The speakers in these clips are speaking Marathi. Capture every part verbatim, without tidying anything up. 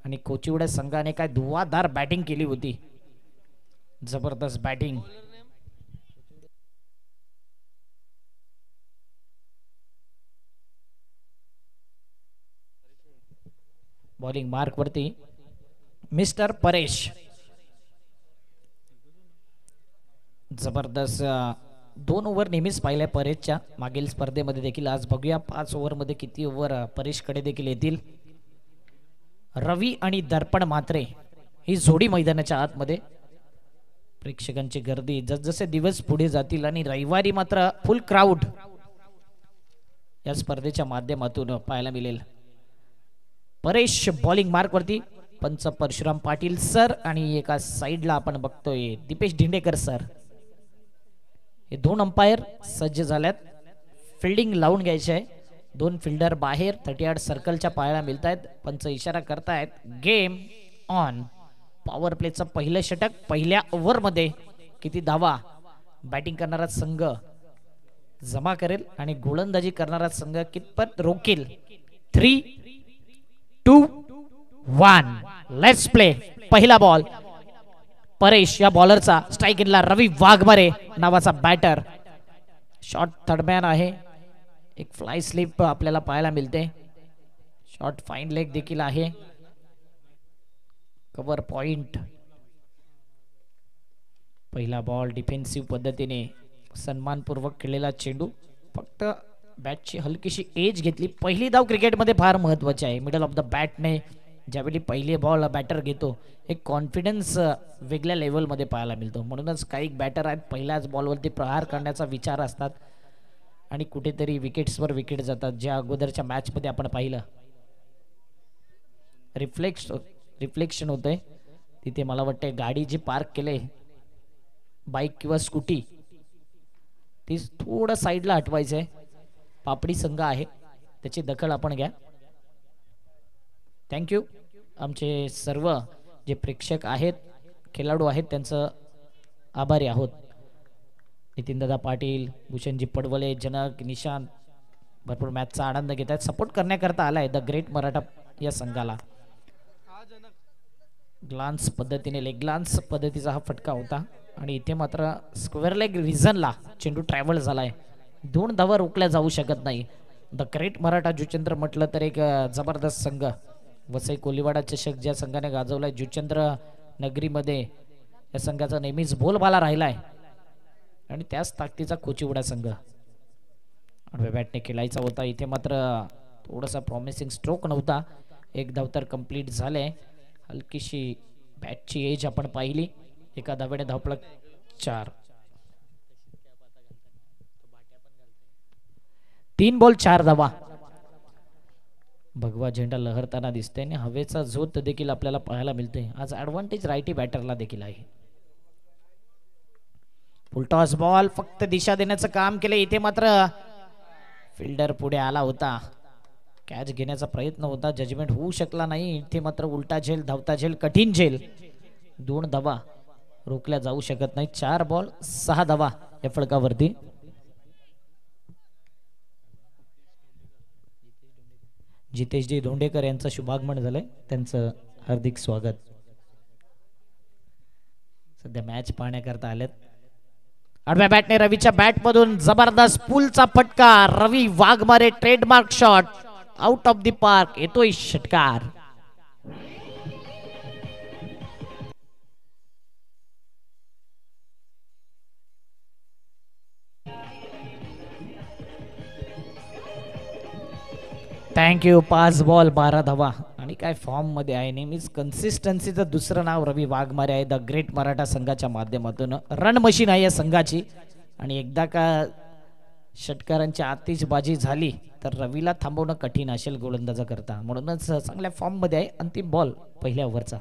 आणि कोचिवड्या संघाने काय धुवाधार बॅटिंग केली होती. जबरदस्त बॅटिंग. बॉलिंग मार्क वरती मिस्टर परेश. जबरदस्त दोन ओव्हर नेहमीच पाहिल्या परेशच्या मागील स्पर्धेमध्ये देखील. आज बघूया पाच ओव्हरमध्ये किती ओव्हर परेशकडे देखील येतील. रवी आणि दर्पण मात्रे ही जोडी मैदानाच्या आतमध्ये. प्रेक्षकांची गर्दी जसजसे दिवस पुढे जातील आणि रविवारी मात्र फुल क्राऊड या स्पर्धेच्या माध्यमातून पाहायला मिळेल. परेश बॉलिंग मार्क वरती. पंच परशुराम पाटील सर आणि एका साइडला आपण बघतोय दीपेश ढिंडेकर सर. हे दोन अंपायर सज्ज झाल्यात. फिल्डिंग लावून घ्यायचे आहे. दोन फिल्डर बाहेर थर्टी आठ सर्कलच्या पाहायला मिळत आहेत. पंच इशारा करतायत गेम ऑन. पॉवर प्लेचं पहिलं षटक पहिल्या ओव्हरमध्ये किती धावा बॅटिंग करणारा संघ जमा करेल आणि गोलंदाजी करणारा संघ कितपत रोकेल. Three two one let's play. पहिला बॉल परेश या बॉलरचा. स्ट्राइक इनला रवी वाघमारे नावाचा बॅटर. शॉर्ट थर्डमॅन आहे. एक फ्लाय स्लिप आपल्याला पाहायला मिळते. शॉर्ट फाईन लेग देखील आहे. Cover point. पहिला बॉल डिफेन्सिव्ह पद्धतीने सन्मानपूर्वक खेळलेला चेंडू. फक्त बॅटची हलकीशी एज घेतली. पहिली धाव क्रिकेटमध्ये फार महत्वाची आहे. मिडल ऑफ द बॅटने ज्यावेळी पहिले बॉल बॅटर घेतो एक कॉन्फिडन्स वेगळ्या लेवलमध्ये पाहायला मिळतो. म्हणूनच काही बॅटर आहेत पहिल्याच बॉलवरती प्रहार करण्याचा विचार असतात आणि कुठेतरी विकेट्सवर विकेट जातात. ज्या अगोदरच्या मॅचमध्ये आपण पाहिलं रिफ्लेक्स रिफ्लेक्शन होतंय तिथे. मला वाटते गाडी जी पार्क केले बाईक किंवा स्कूटी ती थोडं साईडला हटवायचं आहे. पापडी संघ आहे त्याची दखल आपण घ्या. थँक्यू. आमचे सर्व जे प्रेक्षक आहेत खेळाडू आहेत त्यांचं आभारी आहोत. नितीनदादा पाटील, भूषणजी पडवले, जनक, निशांत भरपूर मॅचचा आनंद घेत आहेत. सपोर्ट करण्याकरता आलाय द ग्रेट मराठा या संघाला. ग्लान्स पद्धतीने लेग ग्लान्स पद्धतीचा हा फटका होता आणि इथे मात्र स्क्वेअर लेग रिझनला चेंडू ट्रॅव्हल झालाय. दोन धावा रोखल्या जाऊ शकत नाही. द ग्रेट मराठा जुचंद्र म्हटलं तर एक जबरदस्त संघ. वसई कोलीवाडा चषक ज्या संघाने गाजवलाय जुचंद्र नगरीमध्ये या संघाचा नेहमीच बोलबाला राहिलाय आणि त्याच ताकदीचा कोचिवडा संघ बॅटने खेळायचा होता. इथे मात्र थोडासा प्रॉमिसिंग स्ट्रोक नव्हता. एक धाव तर कंप्लीट झाले. हलकीशी बॅटची एज आपण पाहिली. एका धावेने धावपळक चार. तीन बॉल चार धावा. भगवा झेंडा लहरताना दिसते आणि हवेचा झोत देखील आपल्याला पाहायला मिळते. आज ऍडव्हान्टेज रायटी बॅटरला देखील आहे. फुलटॉस बॉल फक्त दिशा देण्याचं काम केले. इथे मात्र फिल्डर पुढे आला होता. कॅच घेण्याचा प्रयत्न होता. जजमेंट होऊ शकला नाही. इथे मात्र उलटा झेल धावता झेल कठीण झेल. दोन धावा रोखल्या जाऊ शकत नाही. चार बॉल सहा धावा या फलकावरती. जितेशजी धोंडेकर यांचं शुभागमन झालंय. त्यांचं हार्दिक स्वागत. सध्या मॅच पाहण्याकरता आलेत. आडव्या बॅटने रवीच्या बॅट मधून जबरदस्त पुलचा फटका. Ravi Waghmare trademark shot out of the park. येतोय षटकार. थँक्यू. पाच बॉल बारा धावा आणि काय फॉर्म मध्ये आहे. नेहमीच कन्सिस्टन्सीचं दुसरं नाव रवी वाघमारे आहे. द ग्रेट मराठा संघाच्या माध्यमातून रन मशीन आहे या संघाची. आणि एकदा का षटकारांची आतिषबाजी झाली तर रवीला थांबवणं कठीण असेल गोलंदाजा करता. म्हणूनच चांगल्या फॉर्म मध्ये आहे. अंतिम बॉल पहिल्या ओव्हरचा.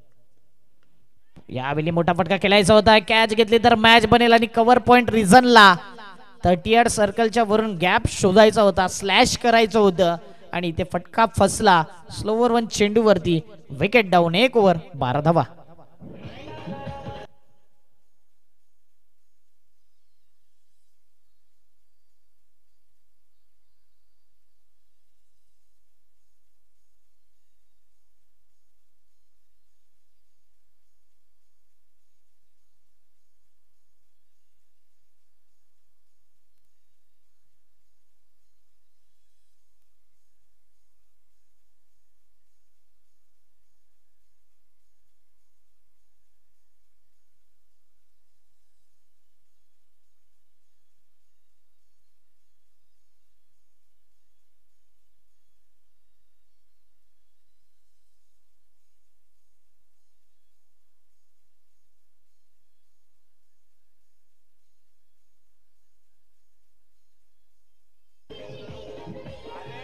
यावेळी मोठा फटका खेळायचा होता. कॅच घेतली तर मॅच बनेल आणि कव्हर पॉइंट रिझनला थर्टी आठ सर्कलच्या वरून गॅप शोधायचा होता. स्लॅश करायचं होतं आणि इथे फटका फसला. स्लोवर वन चेंडू वरती. Wicket down. एक ओव्हर बारा धावा.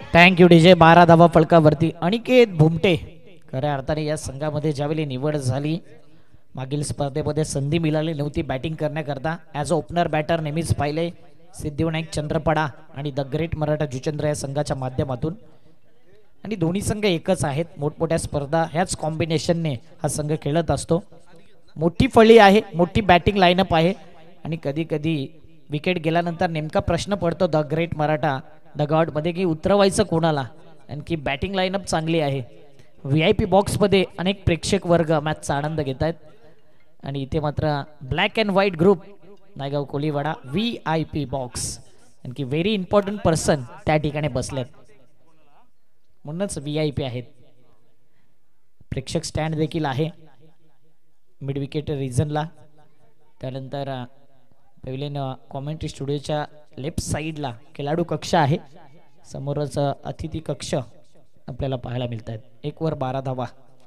Thank you DJ. बारा धावा फलकावरती अनिकेत भुमटे. खऱ्या अर्थाने या संघामध्ये ज्यावेळी निवड झाली, मागील स्पर्धेमध्ये संधी मिळाली नव्हती बॅटिंग करण्याकरता. ॲज अ ओपनर बॅटर नेहमीच पाहिले सिद्धिविनायक चंद्रपडा आणि द ग्रेट मराठा जुचंद्र या संघाच्या माध्यमातून. आणि दोन्ही संघ एकच आहेत. मोठमोठ्या स्पर्धा ह्याच कॉम्बिनेशनने हा संघ खेळत असतो. मोठी फळी आहे, मोठी बॅटिंग लाईनअप आहे आणि कधी कधी विकेट गेल्यानंतर नेमका प्रश्न पडतो द ग्रेट मराठा डगआउटमध्ये की उतरवायचं कोणाला. आणखी बॅटिंग लाईनअप चांगली आहे. व्ही आय पी बॉक्समध्ये अनेक प्रेक्षक वर्ग मॅचचा आनंद घेत आहेत आणि इथे मात्र black and white group Naigaon Koliwada V I P box आणखी व्हेरी इम्पॉर्टंट पर्सन त्या ठिकाणी बसलेत म्हणूनच व्ही आय पी आहेत. प्रेक्षक स्टँड देखील आहे मिड विकेट रिजनला. त्यानंतर पहिले कॉमेंट्री स्टुडिओच्या लेफ्ट साईडला खेळाडू कक्ष आहे. समोरच अतिथी कक्ष आपल्याला पाहायला मिळत आहेत. एक वर बारा धावा.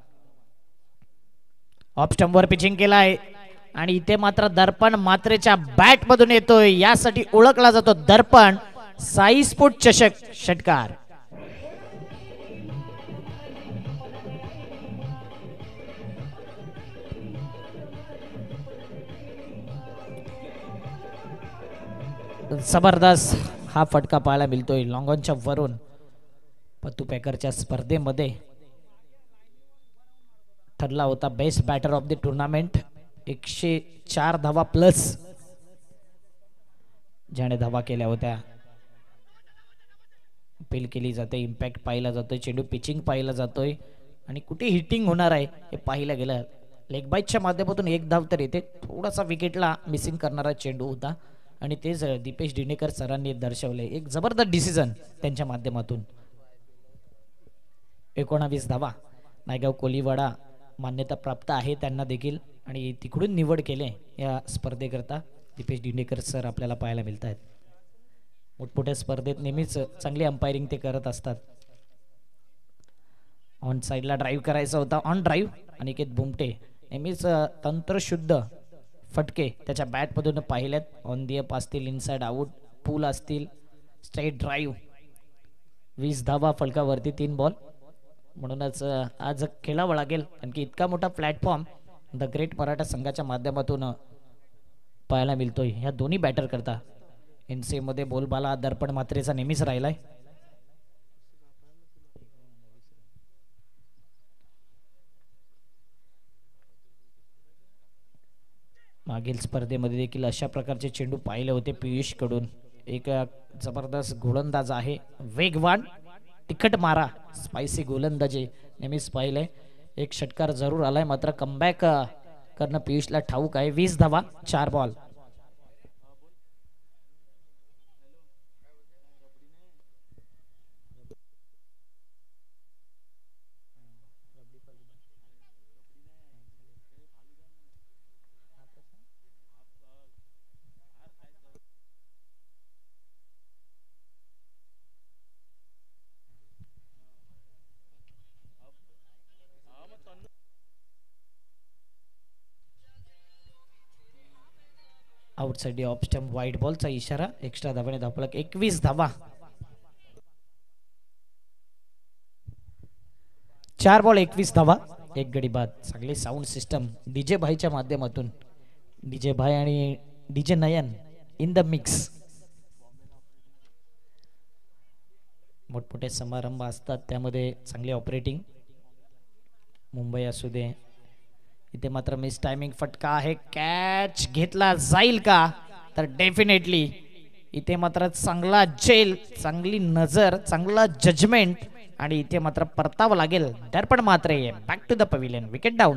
ऑफ स्टंपवर पिचिंग केला आहे आणि इथे मात्र दर्पण मात्रेच्या बॅट मधून येतोय. यासाठी ओळखला जातो दर्पण साई स्पोर्ट चषक षटकार. जबरदस्त हा फटका पाहायला मिळतोय लॉंगॉनच्या वरून. पत्तू पॅकरच्या स्पर्धेमध्ये ठरला होता best batter of the tournament. एकशे चार धावा प्लस ज्याने धावा केल्या होत्या. अपील केली जाते, इम्पॅक्ट पाहिला जातोय, चेंडू पिचिंग पाहिला जातोय आणि कुठे हिटिंग होणार आहे हे पाहिलं गेलं. लेग बाईटच्या माध्यमातून एक धाव तर येते. थोडासा विकेटला मिसिंग करणारा चेंडू होता आणि तेच दीपेश डिनेकर सरांनी दर्शवले. एक जबरदस्त डिसिजन त्यांच्या माध्यमातून. एकोणावीस धावा नायगाव कोलीवाडा मान्यता प्राप्त आहे त्यांना देखील आणि तिकडून निवड केले या स्पर्धेकरता दीपेश डिनेकर सर आपल्याला पाहायला मिळत आहेत. मोठमोठ्या स्पर्धेत नेहमीच चांगली अंपायरिंग ते करत असतात. ऑन साईडला ड्राईव्ह करायचा होता. ऑन ड्राईव्ह अनिकेत भुमटे नेहमीच तंत्रशुद्ध फटके त्याच्या बॅटमधून पाहिल्यात. ऑन दी अप असतील, इनसाइड आउट, पूल असतील, स्ट्रेट ड्राईव्ह. वीस धावा फलकावरती तीन बॉल. म्हणूनच आज खेळावं लागेल कारण की इतका मोठा प्लॅटफॉर्म द ग्रेट मराठा संघाच्या माध्यमातून पाहायला मिळतोय ह्या दोन्ही बॅटर करता. एन सी मध्ये बोलबाला दर्पण मात्रेचा नेहमीच राहिलाय. मागील स्पर्धेमध्ये देखील अशा प्रकारचे चेंडू पाहिले होते पियुष कडून. एक जबरदस्त गोलंदाज आहे, वेगवान, तिखट मारा, स्पायसी गोलंदाजी नेहमीच पाहिले. एक षटकार जरूर आलाय मात्र कमबॅक करणं पियुषला ठाऊक आहे. वीस धावा चार ball. Outside off stump white बॉलचा इशारा. एक्स्ट्रा धावाने धावफलक एकवीस धावा. चार बॉल एकवीस धावा एक गडी बाद. चांगली साऊंड सिस्टम डीजे भाईच्या माध्यमातून. डीजे भाई आणि DJ Nayan in the mix. मोठमोठे समारंभ असतात त्यामध्ये चांगली ऑपरेटिंग. मुंबई असू दे. इथे मात्र मिस टायमिंग फटका आहे. कॅच घेतला जाईल का तर डेफिनेटली इथे मात्र चांगला जेल, चांगली नजर, चांगला जजमेंट आणि इथे मात्र परतावं लागेल. Darpan Matre back to the pavilion. Wicket down.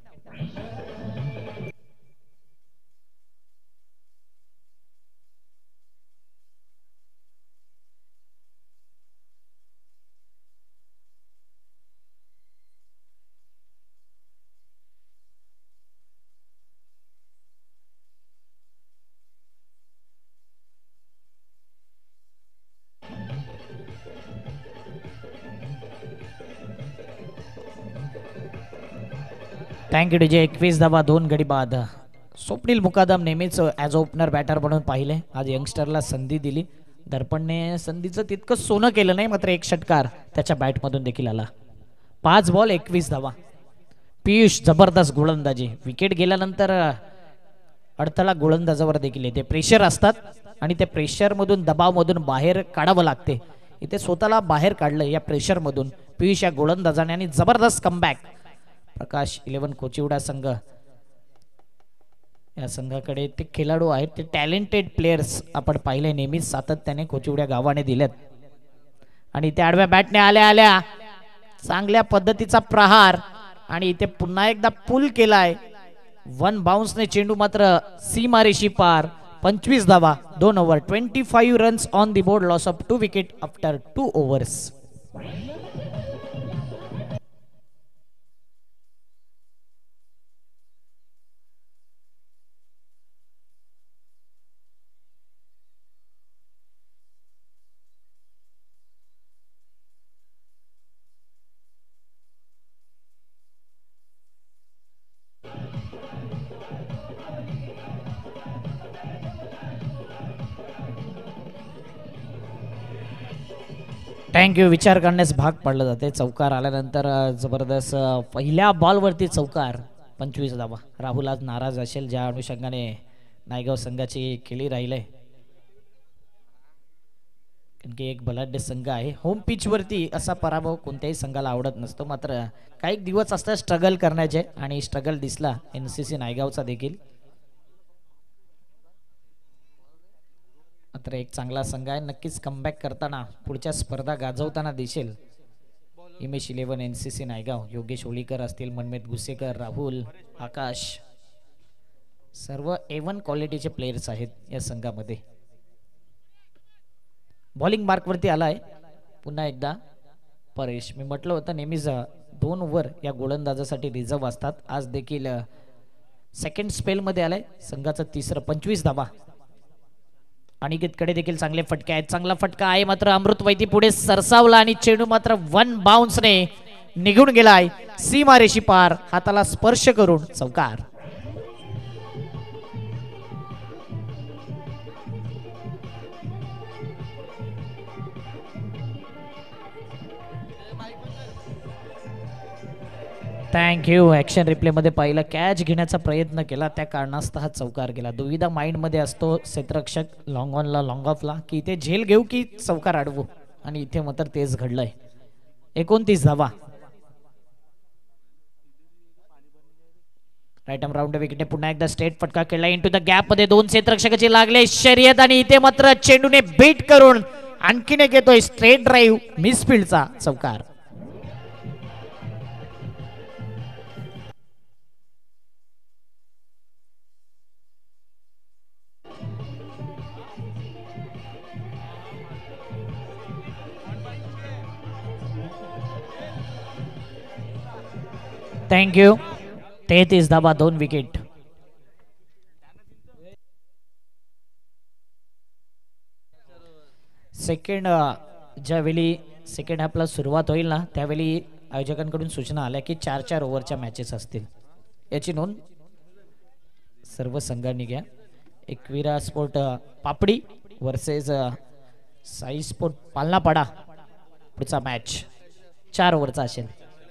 Thank you DJ. एकवीस धावा दोन गडी बाद. स्वप्नील मुकादम नेहमीच ॲज ओपनर बॅटर म्हणून पाहिले. आज यंगस्टरला संधी दिली. दर्पणने संधीचं तितकं सोनं केलं नाही, मात्र एक षटकार त्याच्या बॅटमधून देखील आला. पाच बॉल एकवीस धावा. पियुष जबरदस्त गोलंदाजी. विकेट गेल्यानंतर अडथळा गोलंदाजावर देखील येते. प्रेशर असतात आणि त्या प्रेशरमधून दबावमधून बाहेर काढावं लागते. इथे स्वतःला बाहेर काढलं या प्रेशरमधून पियुष या गोलंदाजाने आणि जबरदस्त कमबॅक. प्रकाश इलेव्हन कोचिवडा संघ या संघाकडे ते खेळाडू आहेत, ते टॅलेंटेड प्लेयर्स आपण पाहिले नेहमीच सातत्याने कोचिवड्या गावाने दिलेत. आणि त्या आडव्या बॅटने आल्या आल्या चांगल्या पद्धतीचा प्रहार आणि इथे पुन्हा एकदा पुल केलाय. वन बाउन्सने चेंडू मात्र सीमारेषी पार. पंचवीस धावा दोन over. Twenty five runs on the board. Loss of two wicket after two overs. Thank you. विचार करण्यास भाग पडलं जाते. चौकार आल्यानंतर जबरदस्त पहिल्या बॉलवरती चौकार. पंचवीस धावा. राहुल आज नाराज असेल ज्या अनुषंगाने नायगाव संघाची खेळी राहिले, कारण की एक बलाढ्य संघ आहे. होम पिच वरती असा पराभव कोणत्याही संघाला आवडत नसतो, मात्र काही दिवस असतात स्ट्रगल करण्याचे आणि स्ट्रगल दिसला एनसीसी नायगावचा देखील. मात्र एक चांगला संघ आहे. नक्कीच कमबॅक करताना पुढच्या स्पर्धा गाजवताना दिसेल. Himesh eleven NCC Naigaon. योगेश ओळीकर असतील, मनमित गुसेकर, राहुल, आकाश, सर्व ए वन क्वालिटीचे प्लेयर्स आहेत या संघामध्ये. बॉलिंग मार्क वरती आलाय पुन्हा एकदा परेश. मी म्हटलं होतं नेहमीच दोन ओव्हर या गोलंदाजासाठी रिझर्व असतात. आज देखील सेकंड स्पेल मध्ये आलाय संघाचं तिसरं. पंचवीस धावा. अनिकेतकडे देखील चांगले फटके आहेत. चांगला फटका आहे मात्र अमृत वैती पुढे सरसावला आणि चेंडू मात्र वन बाउन्सने निघून गेलाय सीमारेषी पार. हाताला स्पर्श करून चौकार. थँक्यू. ऍक्शन रिप्ले मध्ये पाहिलं, कॅच घेण्याचा प्रयत्न केला, त्या कारणास्तव हा चौकार गेला. दुविधा माइंड मध्ये असतो क्षेत्ररक्षक लॉंग ऑनला लॉंग ऑफला की इथे झेल घेऊ की चौकार अडवू, आणि इथे मात्र तेच घडलंय. एकोणतीस धावा. Right arm round wicket. पुन्हा एकदा स्ट्रेट फटका केला इंटू द गॅप मध्ये. दोन क्षेत्ररक्षकाचे लागले शर्यत आणि इथे मात्र चेंडूने बीट करून आणखीन एक येतोय स्ट्रेट ड्राईव्ह मिसफिल्डचा चौकार. थँक्यू. तेहतीस धावा दोन विकेट. सेकंड ज्यावेळी सेकंड हाफला सुरुवात होईल ना त्यावेळी आयोजकांकडून सूचना आल्या की चार चार ओव्हरच्या मॅचेस असतील. याची नोंद सर्व संघांनी घ्या. Ekvira sport Papdi versus Sai sport Palnapada पुढचा मॅच चार ओव्हरचा असेल.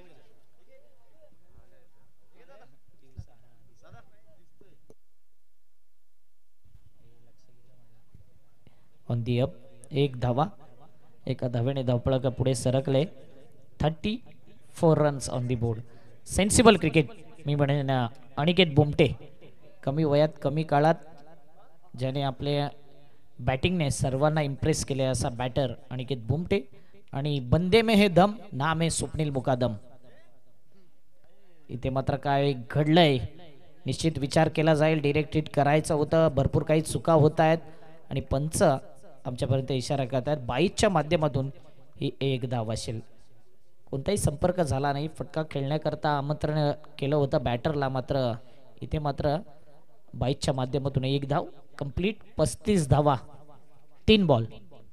On the up. एक धावा. एका धावेने धावपळा पुढे सरकले. Thirty four runs on the board. Sensible cricket मी म्हणेन अनिकेत बुमटे. कमी वयात कमी काळात ज्याने आपल्या बॅटिंगने सर्वांना इम्प्रेस केले असा बॅटर अनिकेत बुमटे. आणि बंदे में हे दम नाम आहे स्वप्नील मुकादम. इथे मात्र काय घडलंय निश्चित विचार केला जाईल. डिरेक्ट हिट करायचं होतं, भरपूर काही चुका होत आहेत आणि पंच आमच्यापर्यंत इशारा करत आहेत बाईसच्या माध्यमातून ही एक धाव असेल. कोणताही संपर्क झाला नाही. फटका खेळण्याकरता आमंत्रण केलं होतं बॅटरला, मात्र इथे मात्र बाईसच्या माध्यमातून एक धाव. कंप्लीट पस्तीस धावा तीन बॉल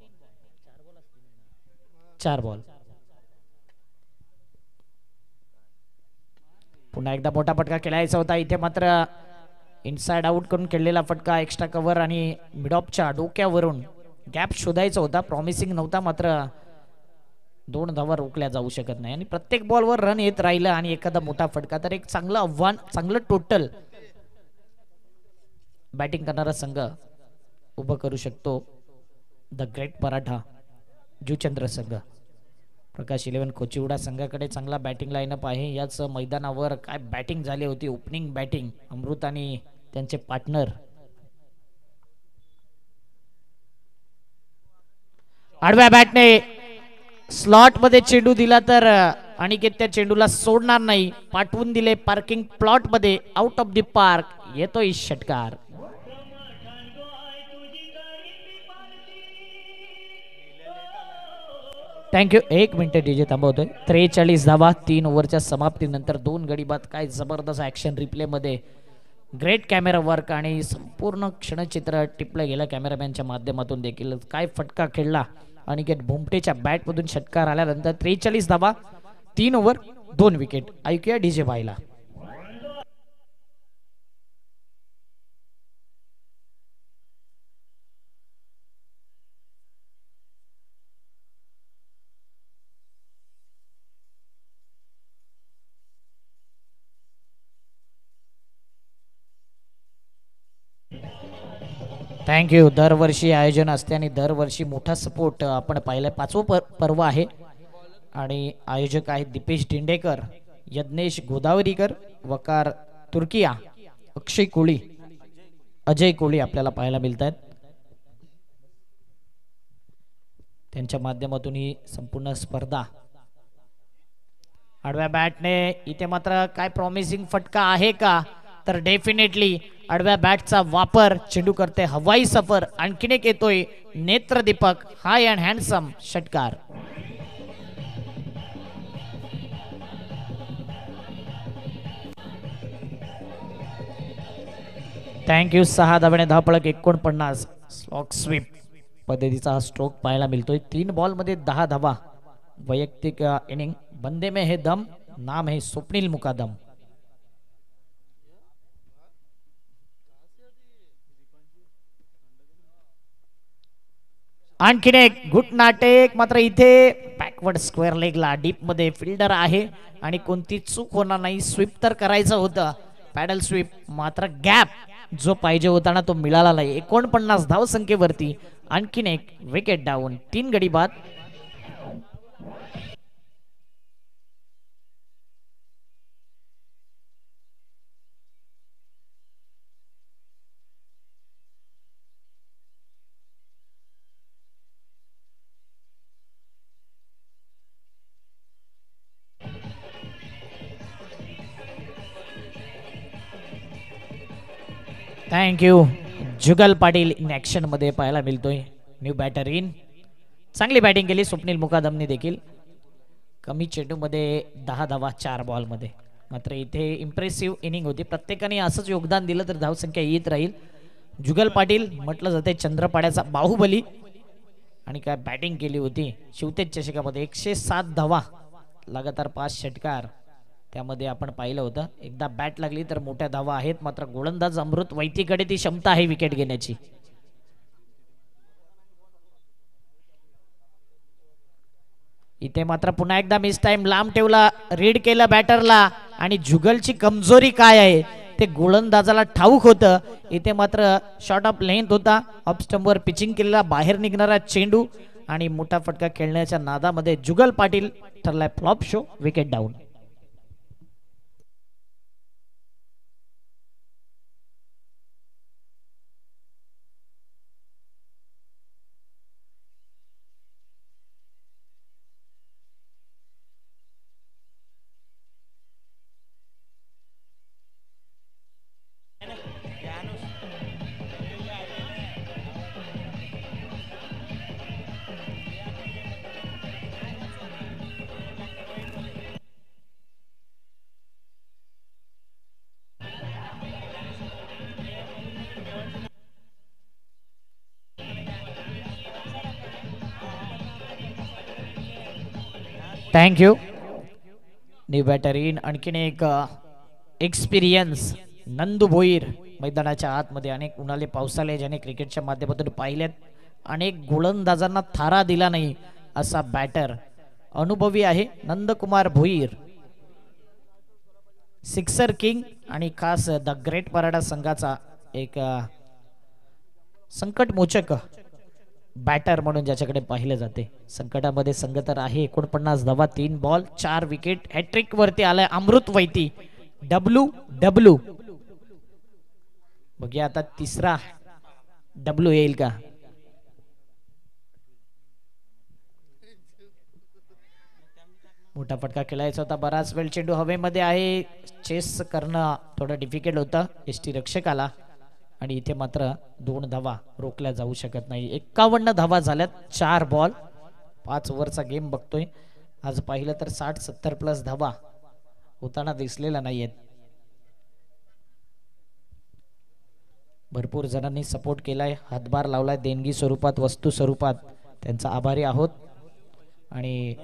चार बॉल. पुन्हा एकदा मोठा फटका खेळायचा होता. इथे मात्र इनसाइड आउट करून खेळलेला फटका एक्स्ट्रा कव्हर आणि मिडॉपच्या डोक्यावरून गॅप शोधायचा होता, प्रॉमिसिंग नव्हता, मात्र दोन धावा रोखल्या जाऊ शकत नाही आणि प्रत्येक बॉलवर रन येत राहिलं आणि एखादा मोठा फटका तर एक चांगलं आव्हान, चांगलं टोटल बॅटिंग करणारा संघ उभं करू शकतो द ग्रेट मराठा जुचंद्र संघ. प्रकाश इलेव्हन कोचिवडा संघाकडे चांगला बॅटिंग लाईनअप आहे. याच मैदानावर काय बॅटिंग झाली होती, ओपनिंग बॅटिंग अमृत आणि त्यांचे पार्टनर. आडव्या बॅटने स्लॉट मध्ये चेंडू दिला तर अनिकेत त्या चेंडूला सोडणार नाही, पाठवून दिले पार्किंग प्लॉट मध्ये, आउट ऑफ द पार्क. येतोय षटकार. थँक्यू. एक मिनिट डीजे थांबवतोय. त्रेचाळीस धावा तीन ओव्हरच्या समाप्तीनंतर दोन गडी बाद. काय जबरदस्त ऍक्शन रिप्ले मध्ये, ग्रेट कॅमेरा वर्क आणि संपूर्ण क्षणचित्र टिपलं गेलं कॅमेरामॅनच्या माध्यमातून देखील. काय फटका खेळला अनिकेत भोमटेच्या बॅट मधून. षटकार आल्यानंतर त्रेचाळीस धावा तीन ओव्हर दोन विकेट. ऐकूया डीजे भाईला. थँक्यू. दरवर्षी आयोजन असते आणि दरवर्षी मोठा सपोर्ट आपण पाहिलं. पाचवं पर पर्व आहे आणि आयोजक आहेत दीपेश दिंडेकर, यज्ञेश गोदावरीकर, वकार तुर्किया, अक्षय कोळी, अजय कोळी आपल्याला पाहायला मिळत आहेत. त्यांच्या माध्यमातून ही संपूर्ण स्पर्धा. आडव्या बॅटने इथे मात्र काय प्रॉमिसिंग फटका आहे का, तर डेफिनेटली आडव्या बॅटचा वापर, चेंडू करते हवाई सफर. आणखीन एक येतोय नेत्रदीपक, हाय अँड हँडसम षटकार. थँक्यू. सहा धाब्याने धावपळक एकोणपन्नास. स्लॉक स्वीप पद्धतीचा हा स्ट्रोक पाहायला मिळतोय. तीन बॉल मध्ये दहा धावा. वैयक्तिक इनिंग. बंदे में है दम, नाम है स्वप्नील मुकादम. आणखीन एक गुड नाटेक, मात्र इथे बॅकवर्ड स्क्वेअर लेगला डीप मध्ये फिल्डर आहे आणि कोणती चूक होणार नाही. स्वीप तर करायचं होतं, पॅडल स्वीप, मात्र गॅप जो पाहिजे होता ना तो मिळाला नाही. एकोणपन्नास धाव संख्येवरती आणखीन एक विकेट डाऊन. तीन गडी बाद. Thank you. Jugal Patil in action मध्ये पाहायला मिळतोय. New batter in. चांगली बॅटिंग केली स्वप्नील मुकादमने देखील. कमी चेंडू मध्ये दहा धावा चार बॉल मध्ये. मात्र इथे इम्प्रेसिव्ह इनिंग होती. प्रत्येकाने असंच योगदान दिलं तर धावसंख्या येत राहील. जुगल पाटील म्हटलं जाते चंद्रपाड्याचा बाहुबली आणि काय बॅटिंग केली होती. शिवतेज चषकामध्ये एकशे सात धावा, लगातार पाच षटकार त्यामध्ये आपण पाहिलं होतं. एकदा बॅट लागली तर मोठ्या धावा आहेत. मात्र गोलंदाज अमृत वैतीकडे ती क्षमता आहे विकेट घेण्याची. इथे मात्र पुन्हा एकदा मिस टाइम, लांब ठेवला, रीड केलं बॅटरला आणि जुगलची कमजोरी काय आहे ते गोलंदाजाला ठाऊक होतं. इथे मात्र शॉर्ट ऑफ लेंथ होता, ऑफ स्टंपवर पिचिंग केलेला बाहेर निघणारा चेंडू आणि मोठा फटका खेळण्याच्या नादामध्ये जुगल पाटील ठरलाय flop show. Wicket down. Thank you. New batter in. आणखीन एक एक्सपिरियन्स नंदू भोईर मैदानाच्या आतमध्ये. अनेक उन्हाळे पावसाळे ज्याने क्रिकेटच्या माध्यमातून पाहिलेत अनेक गोलंदाजांना थारा दिला नाही असा बॅटर अनुभवी आहे नंदकुमार भोईर. सिक्सर किंग आणि खास द ग्रेट पराडा संघाचा एक संकटमोचक बॅटर म्हणून ज्याच्याकडे पाहिले जाते. संकटामध्ये संघ तर आहे. एकोणपन्नास धावा, तीन बॉल, चार विकेट. हॅट्रिक वरती आलाय अमृत वैती. डब्ल्यू डब्ल्यू बघूया आता तिसरा डब्ल्यू येईल का. मोठा फटका खेळायचा होता. बराच वेळ चेंडू हवेमध्ये आहे. चेस करणं थोडं डिफिकल्ट होतं एसटी रक्षकाला आणि इथे मात्र दोन धावा रोखल्या जाऊ शकत नाही. एक्कावन्न धावा झाल्यात. चार बॉल, पाच ओव्हरचा गेम बघतोय. आज पाहिलं तर साठ सत्तर प्लस धावा होताना दिसलेला नाहीयेत. भरपूर जणांनी सपोर्ट केलाय, हातभार लावलाय देणगी स्वरूपात, वस्तू स्वरूपात. त्यांचा आभारी आहोत. आणि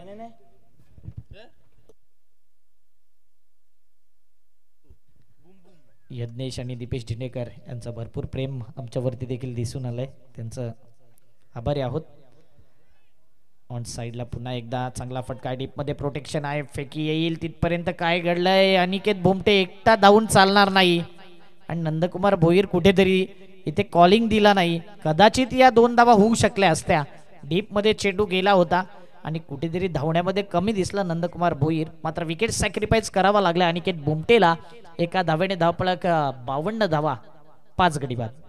यज्ञेश आणि दीपेश ढिंडेकर यांचं भरपूर प्रेम आमच्यावरती देखील दिसून आलंय. त्यांचं आभारी आहोत. ऑन साइडला पुन्हा एकदा चांगला फटका. डीप मध्ये प्रोटेक्शन आहे. फेकी येईल तिथपर्यंत. काय घडलंय. अनिकेत भोमटे एकटा धावून चालणार नाही आणि नंदकुमार भोईर कुठेतरी इथे कॉलिंग दिला नाही. कदाचित या दोन धावा होऊ शकल्या असत्या. डीप मध्ये चेंडू गेला होता आणि कुठेतरी धावण्यामध्ये कमी दिसला नंदकुमार भोईर. मात्र विकेट सॅक्रिफाईस करावा लागला अनिकेत भोमटेला. एका धावेने धावपळक बावन्न धावा, पाच गडी बाद.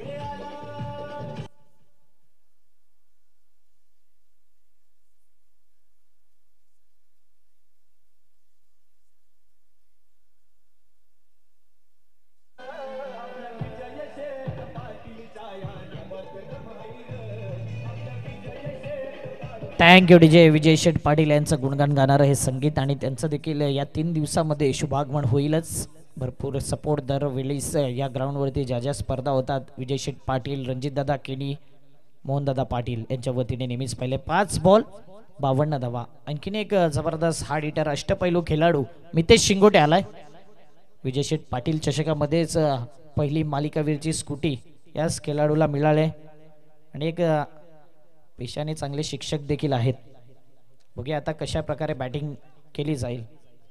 थँक्यू डीजे विजय शेठ पाटील यांचं गुणगान गाणारं हे संगीत आणि त्यांचं देखील या तीन दिवसामध्ये शुभागमन होईलच. भरपूर सपोर्ट दरवेळीस या ग्राउंडवरती ज्या ज्या स्पर्धा होतात विजय शेठ पाटील, रणजितदादा केणी, मोहनदादा पाटील यांच्या वतीने नेहमीच पहिले. पाच बॉल बावन्न धावा. आणखीन एक जबरदस्त हार्ड हिटर अष्टपैलू खेळाडू मितेश शिंगोटे आलाय. विजय शेठ पाटील चषकामध्येच पहिली मालिकावीरची स्कूटी याच खेळाडूला मिळाले आणि एक पेशाने चांगले शिक्षक देखील आहेत. बघूया आता कशा प्रकारे बॅटिंग केली जाईल.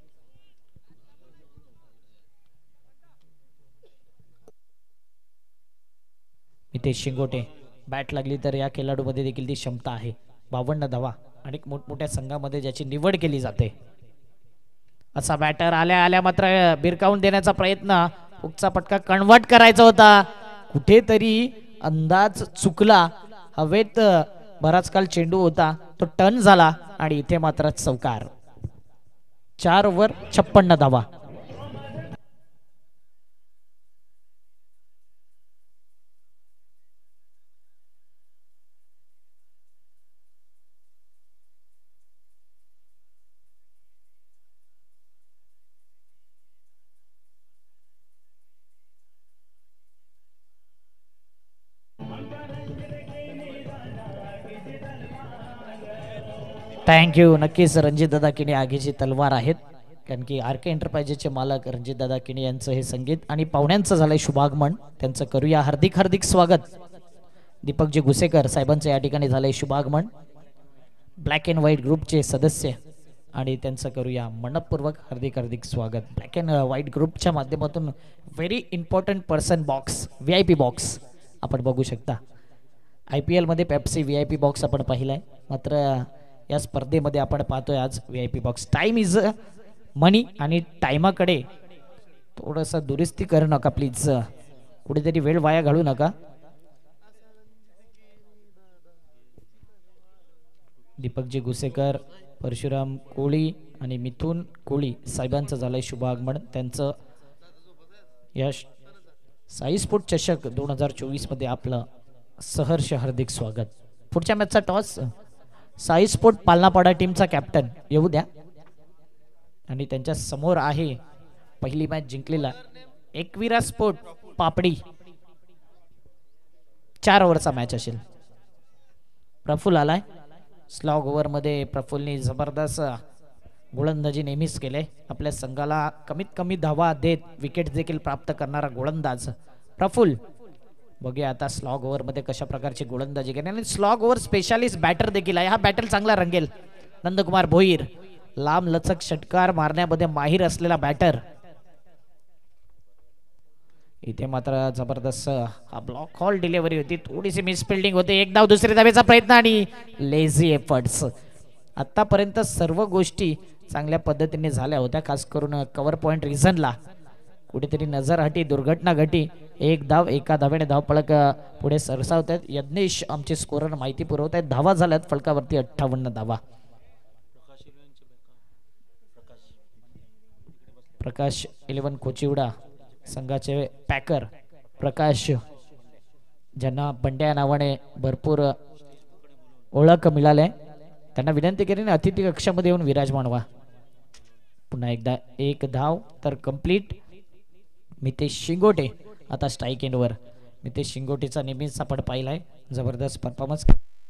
मितेश शिंगोटे बॅट लागली तर या खेळाडूमध्ये देखील ती क्षमता आहे. बावन्न धावा आणि मोठमोठ्या संघामध्ये ज्याची निवड केली जाते असा बॅटर आल्या आल्या मात्र बिरकावून देण्याचा प्रयत्न. हुकचा पटका कन्वर्ट करायचा होता. कुठेतरी अंदाज चुकला. हवेत बराच काल चेंडू होता तो टर्न झाला आणि इथे मात्र चौकार. चार ओव्हर छप्पन्न धावा. थँक्यू. नक्कीच रणजितदादा किणी आगीची तलवार आहेत. कारण की आर के एंटरप्राइजेसचे मालक रणजितदादा किणी यांचं हे संगीत आणि पाहुण्यांचं झालंय शुभागमन. त्यांचं करूया हार्दिक हार्दिक स्वागत. दीपकजी घुसेकर साहेबांचं या ठिकाणी झालंय शुभागमन. ब्लॅक अँड व्हाईट ग्रुपचे सदस्य आणि त्यांचं करूया मनपूर्वक हार्दिक हार्दिक स्वागत. ब्लॅक अँड व्हाईट ग्रुपच्या माध्यमातून very important person box, V I P box आपण बघू शकता. आय पी एलमध्ये Pepsi V I P box आपण पाहिलाय. मात्र या स्पर्धेमध्ये आपण पाहतोय आज V I P box. Time is money आणि टाइमाकडे थोडंसं दुरुस्ती करू नका प्लीज. कुठेतरी वेळ वाया घालू नका. दीपकजी घुसेकर, परशुराम कोळी आणि मिथुन कोळी साहेबांचं झालंय शुभागमन. त्यांचं या साई स्पोर्ट चषक दोन हजार चोवीस मध्ये आपलं सहर्ष हार्दिक स्वागत. पुढच्या मॅचचा टॉस साई स्पोर्ट पालनापाडा टीमचा कॅप्टन येऊ द्या आणि त्यांच्या समोर आहे पहिली मॅच जिंकलेला एकविरा स्पोर्ट पापडी. चार ओव्हरचा मॅच असेल. प्रफुल आलाय. स्लॉग ओव्हर मध्ये प्रफुलने जबरदस्त गोलंदाजी नेहमीच केले. आपल्या संघाला कमीत कमी धावा देत विकेट देखील प्राप्त करणारा गोलंदाज प्रफुल. बघूया आता स्लॉग ओव्हर मध्ये कशा प्रकारची गोलंदाजी केली आणि स्लॉग ओव्हर स्पेशालिस्ट बॅटर देखील आहे. हा बॅटल चांगला रंगेल. नंदकुमार भोईर लांब लचक षटकार मारण्यामध्ये माहिर असलेला बॅटर. इथे मात्र जबरदस्त हा ब्लॉक हॉल डिलिव्हरी होती. थोडीशी मिस फिल्डिंग होते. एक धाव दुसरी धावेचा प्रयत्न आणि लेझी एफर्ट्स. आतापर्यंत सर्व गोष्टी चांगल्या पद्धतीने झाल्या होत्या. खास करून कव्हर पॉइंट रिझनला कुठेतरी नजर हटी, दुर्घटना घटी. एक धाव एका धावेने धावफलक पुढे सरसावत आहेत. यज्ञेश आमचे स्कोरर माहिती पुरवत आहेत. धावा झाल्यात फलकावरती अठ्ठावन्न धावा. प्रकाश इलेव्हन कोचिवडा संघाचे पॅकर प्रकाश, ज्यांना बंड्या नावाने भरपूर ओळख मिळाले, त्यांना विनंती केली अतिथी कक्षामध्ये येऊन विराजमान व्हा. पुन्हा एकदा एक धाव तर कंप्लीट. मितेश शिंगोटे आता स्ट्राईक एंडवर. मितेश शिंगोटेचा नेहमीच आपण पाहिलाय जबरदस्त परफॉर्मन्स.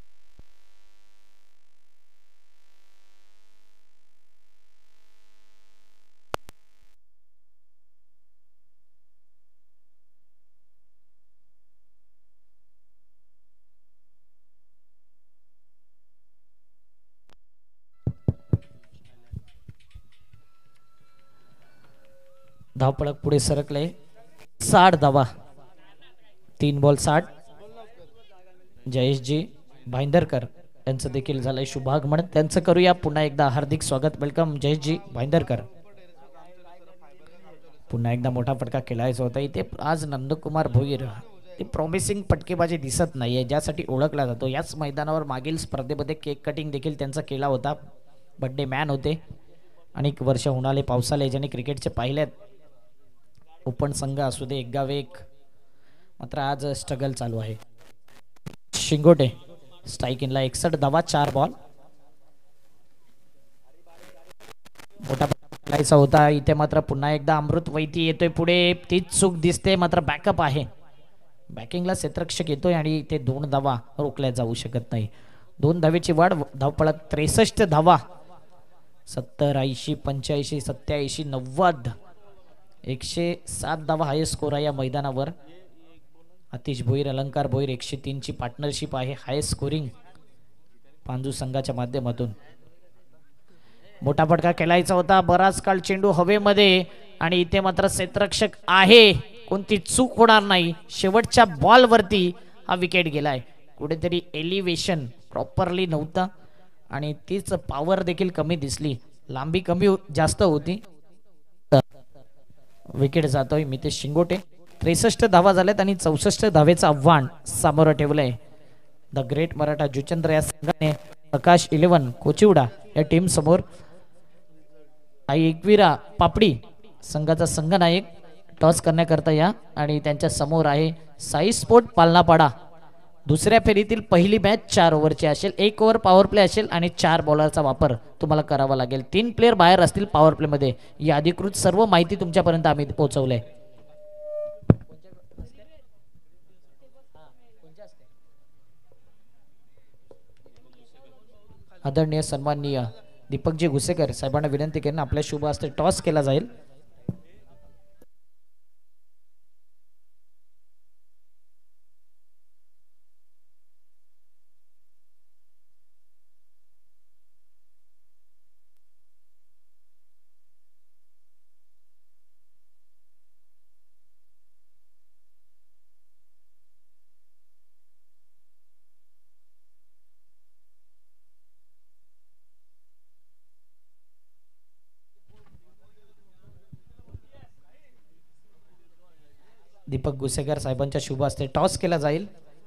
धावपळक पुढे सरकले. साठ धावा, तीन बॉल साठ. जयेशजी भाईंदरकर यांचं देखील झालंय शुभागमन. त्यांचं करूया पुन्हा एकदा हार्दिक स्वागत. वेलकम जयेशजी भाईंदरकर. पुन्हा एकदा मोठा फटका खेळायचा होता इथे. आज नंदकुमार भोईर ते प्रॉमिसिंग फटकेबाजी दिसत नाहीये, ज्यासाठी ओळखला जातो. याच मैदानावर मागील स्पर्धेमध्ये केक कटिंग देखील त्यांचा केला होता. बर्थडे मॅन होते. अनेक वर्ष होणारे पावसाले ज्यांनी क्रिकेटचे पाहिलेत. ओपन संघ असू दे, एक गाव एक, मात्र आज स्ट्रगल चालू आहे. शिंगोटे स्ट्राईक इनला एकसष्ट धावा, चार बॉल. मोठा खेळायचा होता इथे. मात्र पुन्हा एकदा अमृत वैती येतोय पुढे. तीच चूक दिसते, मात्र बॅकअप आहे. बॅकिंगला क्षेत्ररक्षक येतोय आणि इथे दोन धावा रोखल्या जाऊ शकत नाही. दोन धावेची वाढ. धावपळक त्रेसष्ट धावा. सत्तर, ऐंशी, पंच्याऐंशी, सत्याऐंशी, नव्वद, एकशे सात धावा हायस्ट स्कोर आहे या मैदानावर. आतिश भोईर, अलंकार भोईर एकशे तीन ची पार्टनरशिप आहे. हायस्ट स्कोरिंग पांजू संघाच्या माध्यमातून. मोठा फटका खेळायचा होता. बराच काळ चेंडू हवेमध्ये आणि इथे मात्र क्षेत्ररक्षक आहे. कोणती चूक होणार नाही. शेवटच्या बॉलवरती हा विकेट गेलाय. कुठेतरी एलिव्हेशन प्रॉपरली नव्हता आणि तीच पॉवर देखील कमी दिसली. लांबी कमी जास्त होती. विकेट जातोय. मितेश शिंगोटे. त्रेसष्ट धावा झाल्यात आणि चौसष्ट धावेचं आव्हान समोर ठेवलंय द ग्रेट मराठा जुचंद्र या संघाने. प्रकाश इलेव्हन कोचिवडा या टीम समोर. आई एकविरा पापडी संघाचा संघनायक टॉस करण्याकरता या आणि त्यांच्या समोर आहे साई स्पोर्ट पालनापाडा. दुसऱ्या फेरीतील पहिली मॅच चार ओव्हरची असेल. एक ओव्हर पॉवर प्ले असेल आणि चार बॉलरचा वापर तुम्हाला करावा लागेल. तीन प्लेयर बाहेर असतील पॉवर प्ले मध्ये. ही अधिकृत सर्व माहिती तुमच्यापर्यंत आम्ही पोहोचवलंय. आदरणीय सन्माननीय दीपकजी घुसेकर साहेबांना विनंती करून आपल्या शुभ हस्ते टॉस केला जाईल. दीपक घुसेकर साहेबांच्या शुभ हस्ते टॉस केला जाईल.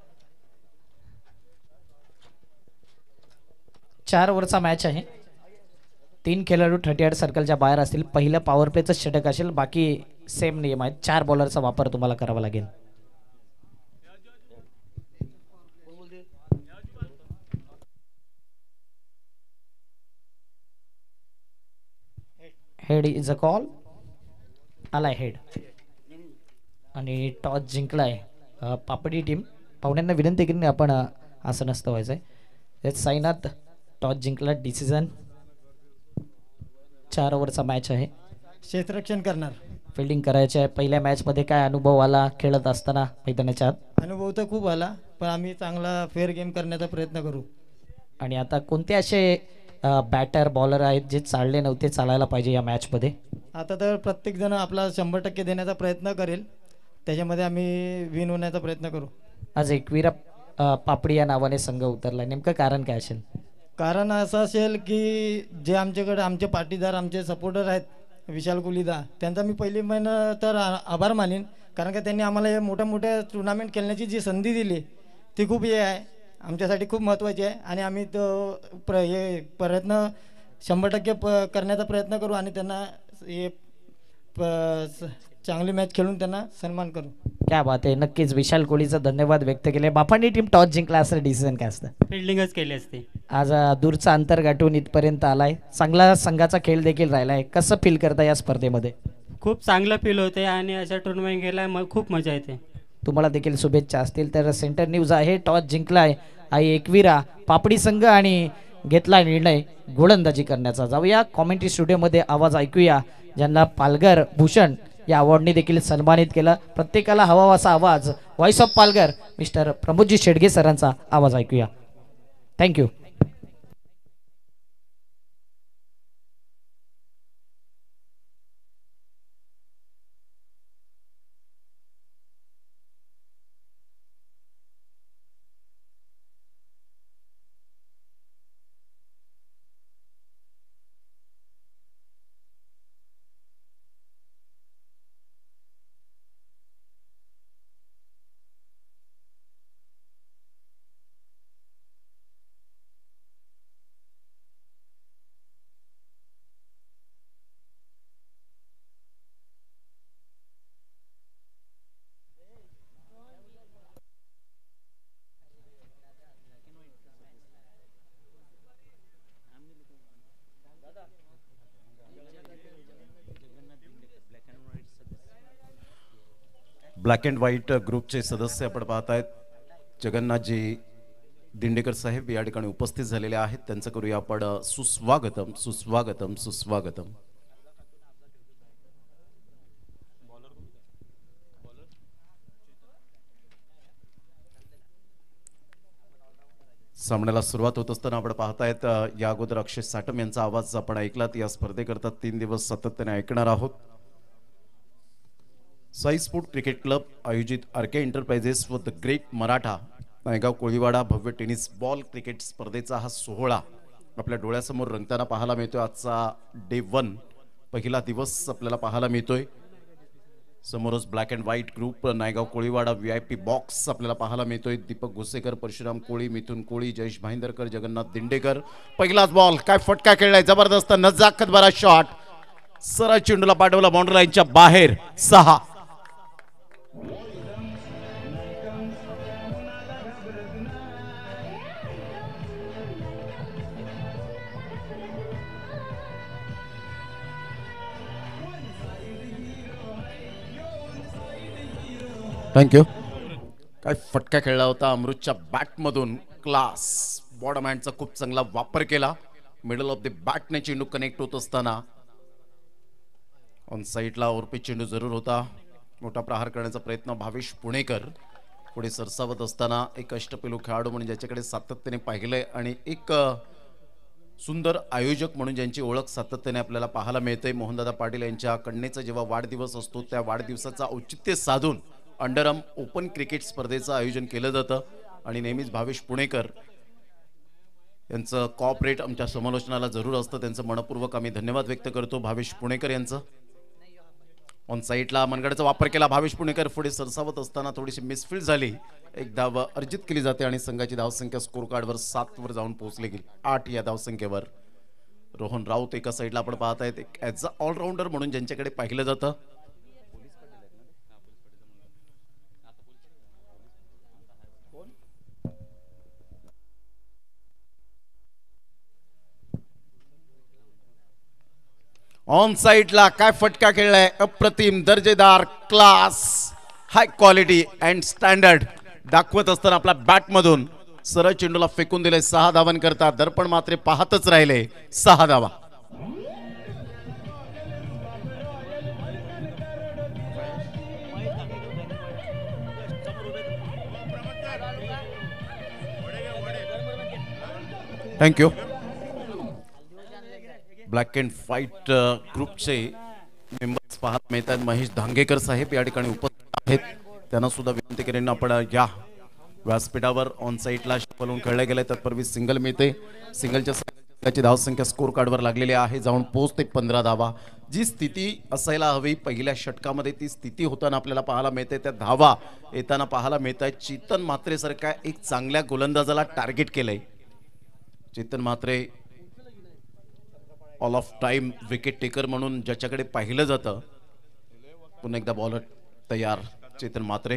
चार ओव्हरचा मॅच आहे. तीन खेळाडू थर्टी एट सर्कलच्या बाहेर असतील. पहिलं पॉवर प्लेचं षटक असेल. बाकी सेम नियम आहेत. चार बॉलरचा वापर तुम्हाला करावा लागेल. Head is a call. आलाय हेड आणि टॉस जिंकलाय पापडी टीम. पाहुण्यांना विनंती केली आपण असं नसतं व्हायचंय. साईनाथ टॉस जिंकला. डिसिजन. चार ओव्हरचा मॅच आहे. क्षेत्ररक्षण करणार फिल्डिंग करायची आहे. पहिल्या मॅचमध्ये काय अनुभव आला खेळत असताना मैदानाच्या आत? अनुभव तर खूप आला, पण आम्ही चांगला फेअर गेम करण्याचा प्रयत्न करू. आणि आता कोणते असे बॅटर बॉलर आहेत जे चालले नव्हते चालायला पाहिजे या मॅचमध्ये? आता तर प्रत्येकजण आपला शंभर टक्के देण्याचा प्रयत्न करेल, त्याच्यामध्ये आम्ही विन होण्याचा प्रयत्न करू. आज एकविरा अ, पापडी या नावाने संघ उतरला, नेमकं कारण काय असेल? कारण असं असेल की जे आमच्याकडे आमचे पाटीदार आमचे सपोर्टर आहेत विशाल कोलीदा, त्यांचा मी पहिली महिना तर आ- आभार मानेन, कारण का त्यांनी आम्हाला हे मोठ्या मोठ्या टुर्नामेंट खेळण्याची जी संधी दिली ती खूप हे आहे आमच्यासाठी, खूप महत्त्वाची आहे. आणि आम्ही तो प्र हे प्रयत्न शंभर टक्के प करण्याचा प्रयत्न करू आणि त्यांना हे प स- चांगली मॅच खेळून त्यांना सन्मान करू. क्या बात आहे. नक्कीच विशाल कोहलीचा धन्यवाद व्यक्त केले. बापांनी टीम टॉस जिंकला असं डिसिजन काय असतं? फिल्डिंगच केली असते. आज अ, दूरचा अंतर गाठून इथपर्यंत आलाय, चांगला संघाचा खेळ देखील राहिलाय. कसं फील करता या स्पर्धेमध्ये? खूप चांगलं फील होते आणि अशा टुर्नामेंट गेला मग खूप मजा येते. तुम्हाला देखील शुभेच्छा असतील. तर सेंटर न्यूज आहे, टॉस जिंकलाय आई एकविरा पापडी संघ आणि घेतला निर्णय गोलंदाजी करण्याचा. जाऊया कॉमेंट्री स्टुडिओमध्ये, आवाज ऐकूया ज्यांना पालघर भूषण या अवॉर्डने देखील सन्मानित केलं. प्रत्येकाला हवा असा आवाज व्हॉइस ऑफ पालघर मिस्टर प्रमोदजी शेडगे सरांचा आवाज ऐकूया. थँक्यू. ब्लॅक अँड व्हाईट ग्रुपचे सदस्य आपण पाहत आहेत. जगन्नाथजी दिंडेकर साहेब या ठिकाणी उपस्थित झालेले आहेत. त्यांचं करूया आपण सुस्वागतम सुस्वागतम सुस्वागतम. सामन्याला सुरुवात होत असताना आपण पाहतायत या अगोदर अक्षय साटम यांचा आवाज आपण ऐकलात. या स्पर्धेकरता तीन दिवस सातत्याने ऐकणार आहोत. साई स्पोर्ट क्रिकेट क्लब आयोजित आर के एंटरप्राइजेस व द ग्रेट मराठा नायगाव कोळीवाडा भव्य टेनिस बॉल क्रिकेट स्पर्धेचा हा सोहळा आपल्या डोळ्यासमोर रंगताना पाहायला मिळतोय. आजचा डे वन पहिला दिवस आपल्याला पाहायला मिळतोय. समोरच black and white group Naigaon Koliwada V I P box आपल्याला पाहायला मिळतोय. दीपक घोसेकर, परशुराम कोळी, मिथुन कोळी, जयेश भाईंदरकर, जगन्नाथ दिंडेकर. पहिलाच बॉल काय फटका खेळलाय, जबरदस्त नजाकत भरा शॉट, सरळ चेंडूला पाठवला बाउंड्री लाईनच्या बाहेर. सहा थँक्यू. काय फटका खेळला होता अमृतच्या बॅटमधून. क्लास बॉटम हँडचा खूप चांगला वापर केला. मिडल ऑफ द बॅटने चेंडू कनेक्ट होत असताना ऑन साईडला ओरपी चेंडू जरूर होता. मोठा प्रहार करण्याचा प्रयत्न भावेश पुणेकर पुढे सरसावत असताना एक अष्टपैलू खेळाडू म्हणून ज्याच्याकडे सातत्याने पाहिलंय आणि एक सुंदर आयोजक म्हणून ज्यांची ओळख सातत्याने आपल्याला पाहायला मिळते. मोहनदादा पाटील यांच्या कन्येचा जेव्हा वाढदिवस असतो त्या वाढदिवसाचा औचित्य साधून अंडरआर्म ओपन क्रिकेट स्पर्धेचं आयोजन केलं जातं आणि नेहमीच भावेश पुणेकर यांचं कॉपरेट आमच्या समालोचनाला जरूर असतं. त्यांचं मनपूर्वक आम्ही धन्यवाद व्यक्त करतो भावेश पुणेकर यांचं. ऑन साईडला मनगडाचा वापर केला भावेश पुणेकर. पुढे सरसावत असताना थोडीशी मिसफील्ड झाली. एक धाव अर्जित केली जाते आणि संघाची धावसंख्या स्कोर कार्डवर सात वर जाऊन पोहोचली गेली. आठ या धावसंख्येवर. रोहन राऊत एका साईडला आपण पाहत आहेत. एक ॲज अ ऑलराऊंडर म्हणून ज्यांच्याकडे पाहिलं जातं. ऑन साइडला काय फटका खेळलाय, अप्रतिम दर्जेदार class high quality and standard दाखवत असताना आपल्या बॅटमधून सरळ चेंडूला फेकून दिले. सहा धावन करता दर्पण मात्र पाहतच राहिले. सहा धावा. थँक्यू. ब्लॅक अँड व्हाईट ग्रुपचे मेंबर्स पाहत मिळतात. महेश धांगेकर साहेब या ठिकाणी उपस्थित आहेत. त्यांना सुद्धा विनंती करेन आपण या व्यासपीठावर ऑन साईटला बोलून खेळले गेले. तत्पूर्वी सिंगल मिळते. सिंगलच्या संघाची धावसंख्या स्कोर कार्डवर लागलेली आहे. जाऊन पोहोचते पंधरा धावा. जी स्थिती असायला हवी पहिल्या षटकामध्ये ती स्थिती होताना आपल्याला पाहायला मिळते. त्या धावा येताना पाहायला मिळत आहेत. चेतन म्हात्रे सारख्या एक चांगल्या गोलंदाजाला टार्गेट केलंय. Chetan Mhatre all of time wicket taker म्हणून ज्याच्याकडे पाहिलं जातं. पुन्हा एकदा बॉलर तयार चेतन म्हात्रे.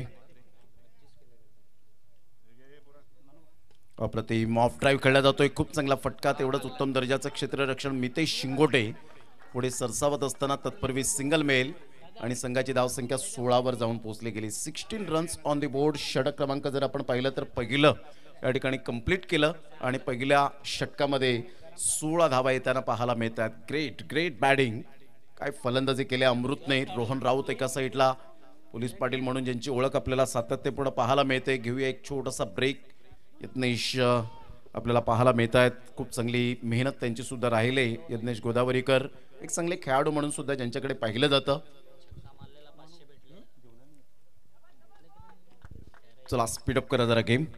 अप्रतिम ऑफ ड्राईव्ह खेळला जातोय. खूप चांगला फटका. तेवढंच उत्तम दर्जाचं क्षेत्ररक्षण मितेश शिंगोटे पुढे सरसावत असताना तत्पूर्वी सिंगल मेल आणि संघाची धावसंख्या सोळावर जाऊन पोहोचली गेली. Sixteen runs on the board. षटक क्रमांक जर आपण पाहिलं तर पहिलं या ठिकाणी कंप्लीट केलं आणि पहिल्या षटकामध्ये सोळा धावा येताना पाहायला मिळतात. Great great batting. काय फलंदाजी केल्या अमृतने. रोहन राऊत एका साईडला पोलीस पाटील म्हणून ज्यांची ओळख आपल्याला सातत्यपूर्ण पाहायला मिळते. घेऊया एक छोटासा ब्रेक. यत्नेश आपल्याला पाहायला मिळत आहेत. खूप चांगली मेहनत त्यांची सुद्धा राहिले. यज्ञेश गोदावरीकर एक चांगले खेळाडू म्हणून सुद्धा ज्यांच्याकडे पाहिलं जातं. चला स्पीडअप करा जरा गेम.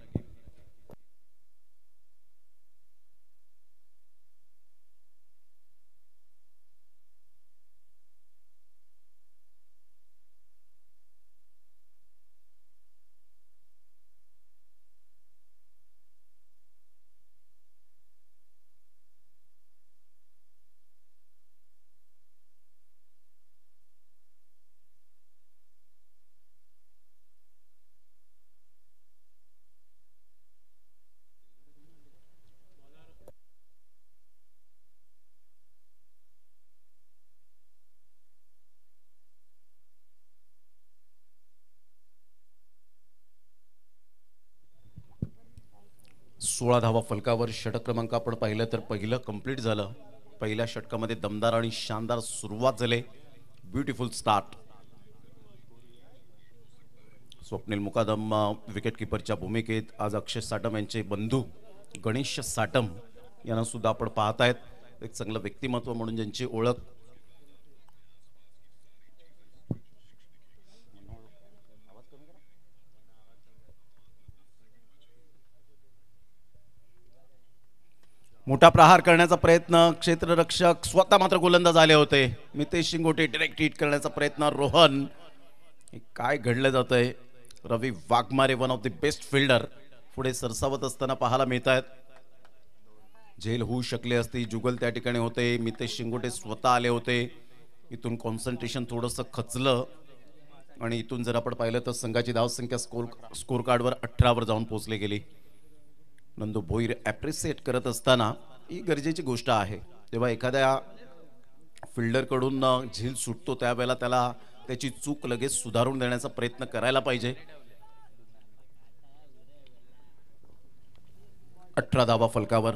सोळा धावा फलकावर. षटक क्रमांक आपण पाहिलं तर पहिलं कंप्लीट झालं. पहिल्या षटकामध्ये दमदार आणि शानदार सुरुवात झाली. Beautiful start. Swapnil Mukadam wicket किपरच्या भूमिकेत. आज अक्षय साटम यांचे बंधू गणेश साटम यांना सुद्धा आपण पाहत आहेत. एक चांगलं व्यक्तिमत्व म्हणून ज्यांची ओळख. मोठा प्रहार करण्याचा प्रयत्न. क्षेत्ररक्षक स्वतः मात्र गोलंदाज आले होते. मितेश शिंगोटे डायरेक्ट हिट करण्याचा प्रयत्न. रोहन काय घडलं जातंय. Ravi Waghmare one of the best fielder पुढे सरसावत असताना पाहायला मिळत आहेत. झेल होऊ शकले असती. जुगल त्या ठिकाणी होते. मितेश शिंगोटे स्वतः आले होते. इथून कॉन्सन्ट्रेशन थोडंसं खचलं आणि इथून जर आपण पाहिलं तर संघाची धावसंख्या स्कोर स्कोर कार्डवर अठरावर जाऊन पोहोचली गेली. नंदू भोईर ॲप्रिसिएट करत असताना ही गरजेची गोष्ट आहे. जेव्हा एखाद्या फिल्डरकडून झील सुटतो त्यावेळेला त्याला त्याची चूक लगेच सुधारून देण्याचा प्रयत्न करायला पाहिजे. अठरा धावा फलकावर.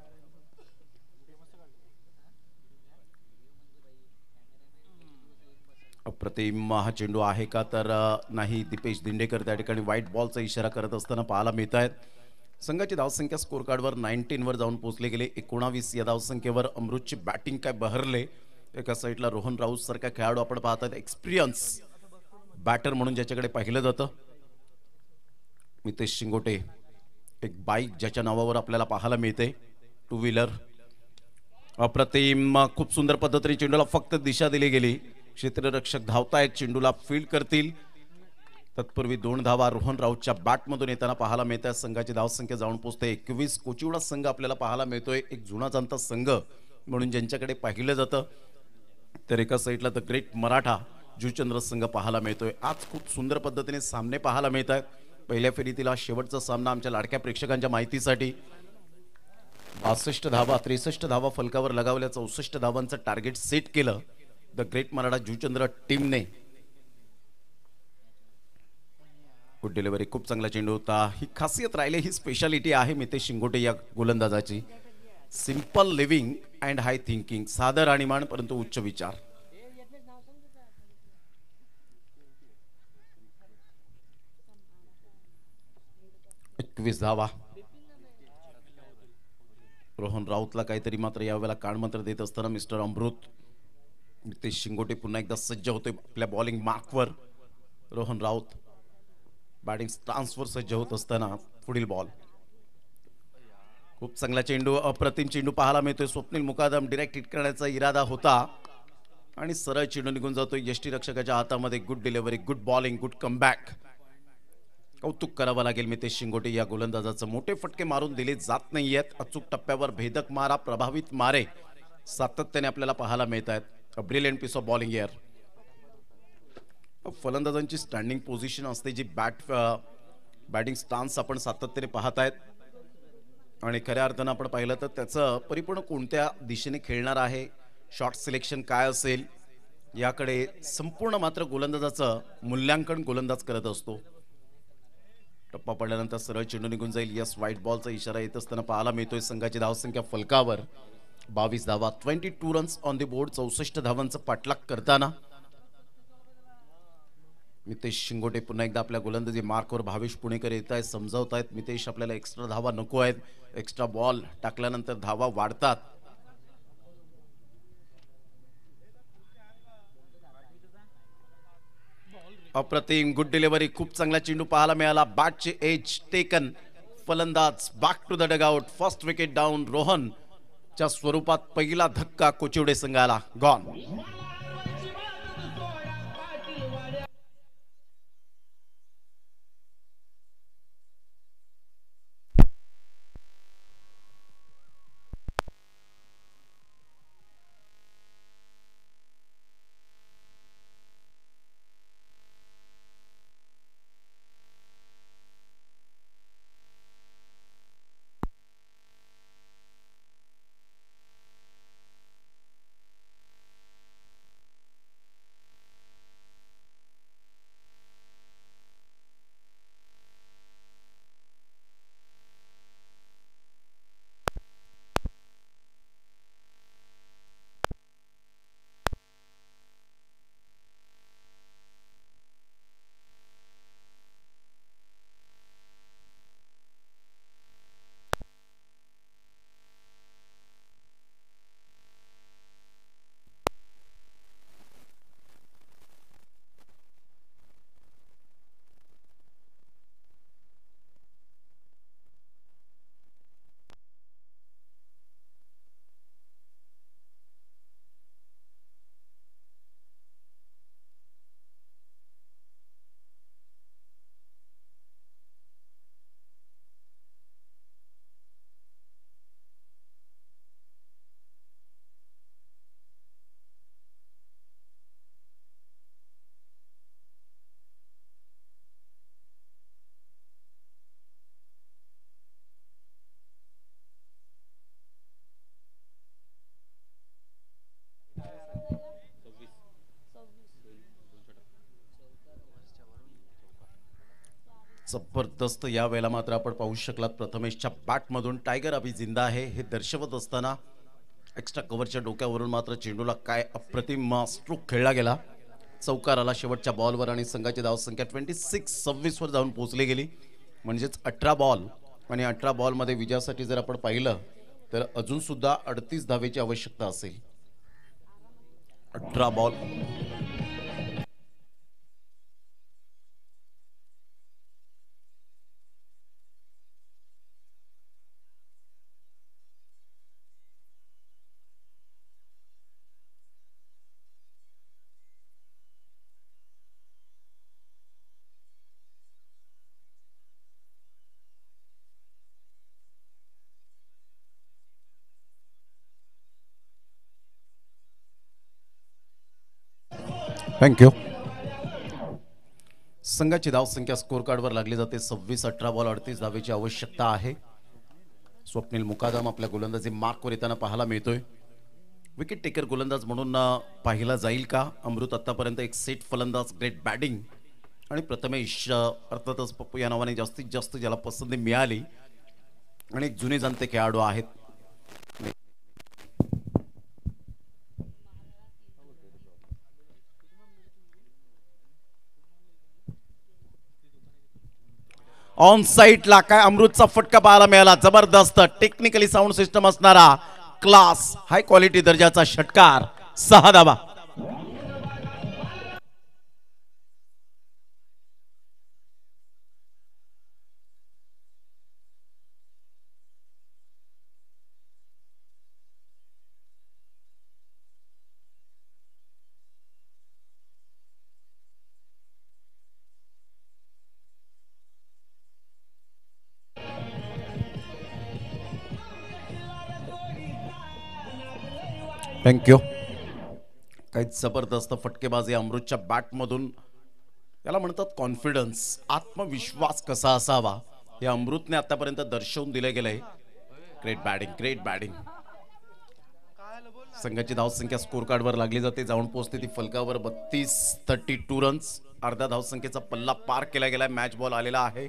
अप्रतिम हा चेंडू आहे का तर नाही. दीपेश दिंडेकर त्या ठिकाणी व्हाईट बॉलचा इशारा करत असताना पाहायला मिळत आहेत. संघाची धावसंख्या स्कोर कार्डवर नाईन्टीन वर जाऊन पोहोचले गेले. एकोणावीस या धावसंख्येवर अमृतची बॅटिंग काय बहरले. एका साईडला रोहन राऊत सारखा खेळाडू आपण पाहतात. एक्सपिरियन्स बॅटर म्हणून ज्याच्याकडे पाहिलं जातं. मितेश शिंगोटे एक बाईक ज्याच्या नावावर आपल्याला पाहायला मिळते. Two wheeler. अप्रतिम. खूप सुंदर पद्धतीने चेंडूला फक्त दिशा दिली गेली. क्षेत्ररक्षक धावतायत. चेंडूला फील्ड करतील. तत्पूर्वी दोन धावा रोहन राऊतच्या बॅटमधून येताना पाहायला मिळतात. संघाची धावसंख्या जाऊन पोहोचते एकवीस. कोचिवडा संघ आपल्याला पाहायला मिळतोय. एक जुना जाणता संघ म्हणून ज्यांच्याकडे पाहिलं जातं. तर एका साईडला द ग्रेट मराठा जुचंद्र संघ पाहायला मिळतोय. आज खूप सुंदर पद्धतीने सामने पाहायला मिळत आहेत. पहिल्या फेरीतील शेवटचा सामना आमच्या लाडक्या प्रेक्षकांच्या माहितीसाठी. बासष्ट धावा त्रेसष्ट धावा फलकावर लगावल्या. चौसष्ट धावांचं टार्गेट सेट केलं द ग्रेट मराठा जुचंद्र टीमने. Good delivery. खूप चांगला चेंडू होता. ही खासियत राहिली. ही स्पेशालिटी आहे मितेश शिंगोटे या गोलंदाजाची. Simple living and high thinking. साधं राणीमान परंतु उच्च विचार. एकवीस धावा. रोहन राऊतला काहीतरी मात्र यावेळेला कानमंत्र देत असताना मिस्टर अमृत. नितेश शिंगोटे पुन्हा एकदा सज्ज होते आपल्या बॉलिंग मार्कवर. रोहन राऊत बॅटिंग स्टान्सवर सज्ज होत असताना पुढील बॉल. खूप चांगला चेंडू, अप्रतिम चेंडू पाहायला मिळतोय. स्वप्नील मुकादम डायरेक्ट हिट करण्याचा इरादा होता आणि सरळ चेंडू निघून जातोय यष्टीरक्षकाच्या हातामध्ये. Good delivery, good bowling, good comeback. कौतुक करावं लागेल मितेश शिंगोटे या गोलंदाजाचं. मोठे फटके मारून दिले जात नाहीयेत. अचूक टप्प्यावर भेदक मारा, प्रभावित मारे सातत्याने आपल्याला पाहायला मिळत आहेत. A brilliant piece of bowling here. फलंदाजांची स्टँडिंग पोझिशन असते जी बॅट बॅटिंग स्टान्स आपण सातत्याने पाहत आहेत आणि खऱ्या अर्थानं आपण पाहिलं तर त्याचं परिपूर्ण कोणत्या दिशेने खेळणार आहे, शॉट सिलेक्शन काय असेल याकडे संपूर्ण मात्र गोलंदाजाचं मूल्यांकन गोलंदाज करत असतो. टप्पा पडल्यानंतर सरळ चेंडू निघून जाईल. यस, व्हाईट बॉलचा इशारा येत असताना पाहायला मिळतोय. संघाची धावसंख्या फलकावर बावीस धावा, twenty two runs on the board. चौसष्ट धावांचा पाठलाग करताना मितेश शिंगोटे पुन्हा एकदा आपल्या गोलंदाजी मार्कवर. भावेश पुणेकर येत आहेत, समजावत आहेत मितेश आपल्याला एक्स्ट्रा धावा नको आहेत. एक्स्ट्रा बॉल टाकल्यानंतर धावा वाढतात. अप्रतिम, गुड डिलिव्हरी, खूप चांगला चेंडू पाहायला मिळाला. बॅटचे एज टेकन. फलंदाज back to the dugout. First wicket down. Rohan च्या स्वरूपात पहिला धक्का कोचिवडे संघाला. गॉन. जबरदस्त या वेळेला मात्र आपण पाहू शकलात प्रथमेशच्या बॅटमधून टायगर अभि जिंदा आहे हे दर्शवत असताना एक्स्ट्रा कव्हरच्या डोक्यावरून मात्र चेंडूला काय अप्रतिम स्ट्रोक खेळला गेला. चौकार आला शेवटच्या बॉलवर आणि संघाची धावसंख्या ट्वेंटी सिक्स सव्वीस वर जाऊन पोहोचली गेली. म्हणजेच अठरा बॉल आणि अठरा बॉलमध्ये विजयासाठी जर आपण पाहिलं तर अजून सुद्धा अडतीस धावेची आवश्यकता असेल. अठरा बॉल. थँक्यू. संघाची धावसंख्या स्कोर कार्डवर लागली जाते. सव्वीस अठरा बॉल अडतीस धावेची आवश्यकता आहे. स्वप्नील मुकादम आपल्या गोलंदाजी मार्कवर येताना पाहायला मिळतोय. विकेट टेकर गोलंदाज म्हणून पाहिला जाईल का? अमृत आतापर्यंत एक सेट फलंदाज, ग्रेट बॅटिंग आणि प्रथमेश अर्थातच पप्पू या नावाने जास्तीत जास्त ज्याला पसंती मिळाली आणि एक जुने जाणते खेळाडू आहेत. ऑन साईटला काय अमृतचा फटका पाहायला मिळाला. जबरदस्त टेक्निकली साऊंड सिस्टम असणारा क्लास हाय क्वालिटी दर्जाचा षटकार. सहा धावा. थँक्यू. काही जबरदस्त फटकेबाजी अमृतच्या बॅटमधून. याला म्हणतात कॉन्फिडन्स, आत्मविश्वास कसा असावा हे अमृतने आतापर्यंत दर्शवून दिले गेले. Great batting, great batting. संघाची धावसंख्या स्कोर कार्डवर लागली जाते, जाऊन पोहोचते ती फलकावर. बत्तीस थर्टी टू रन्स. अर्ध्या धावसंख्येचा पल्ला पार केला गेलाय. मॅच बॉल आलेला आहे.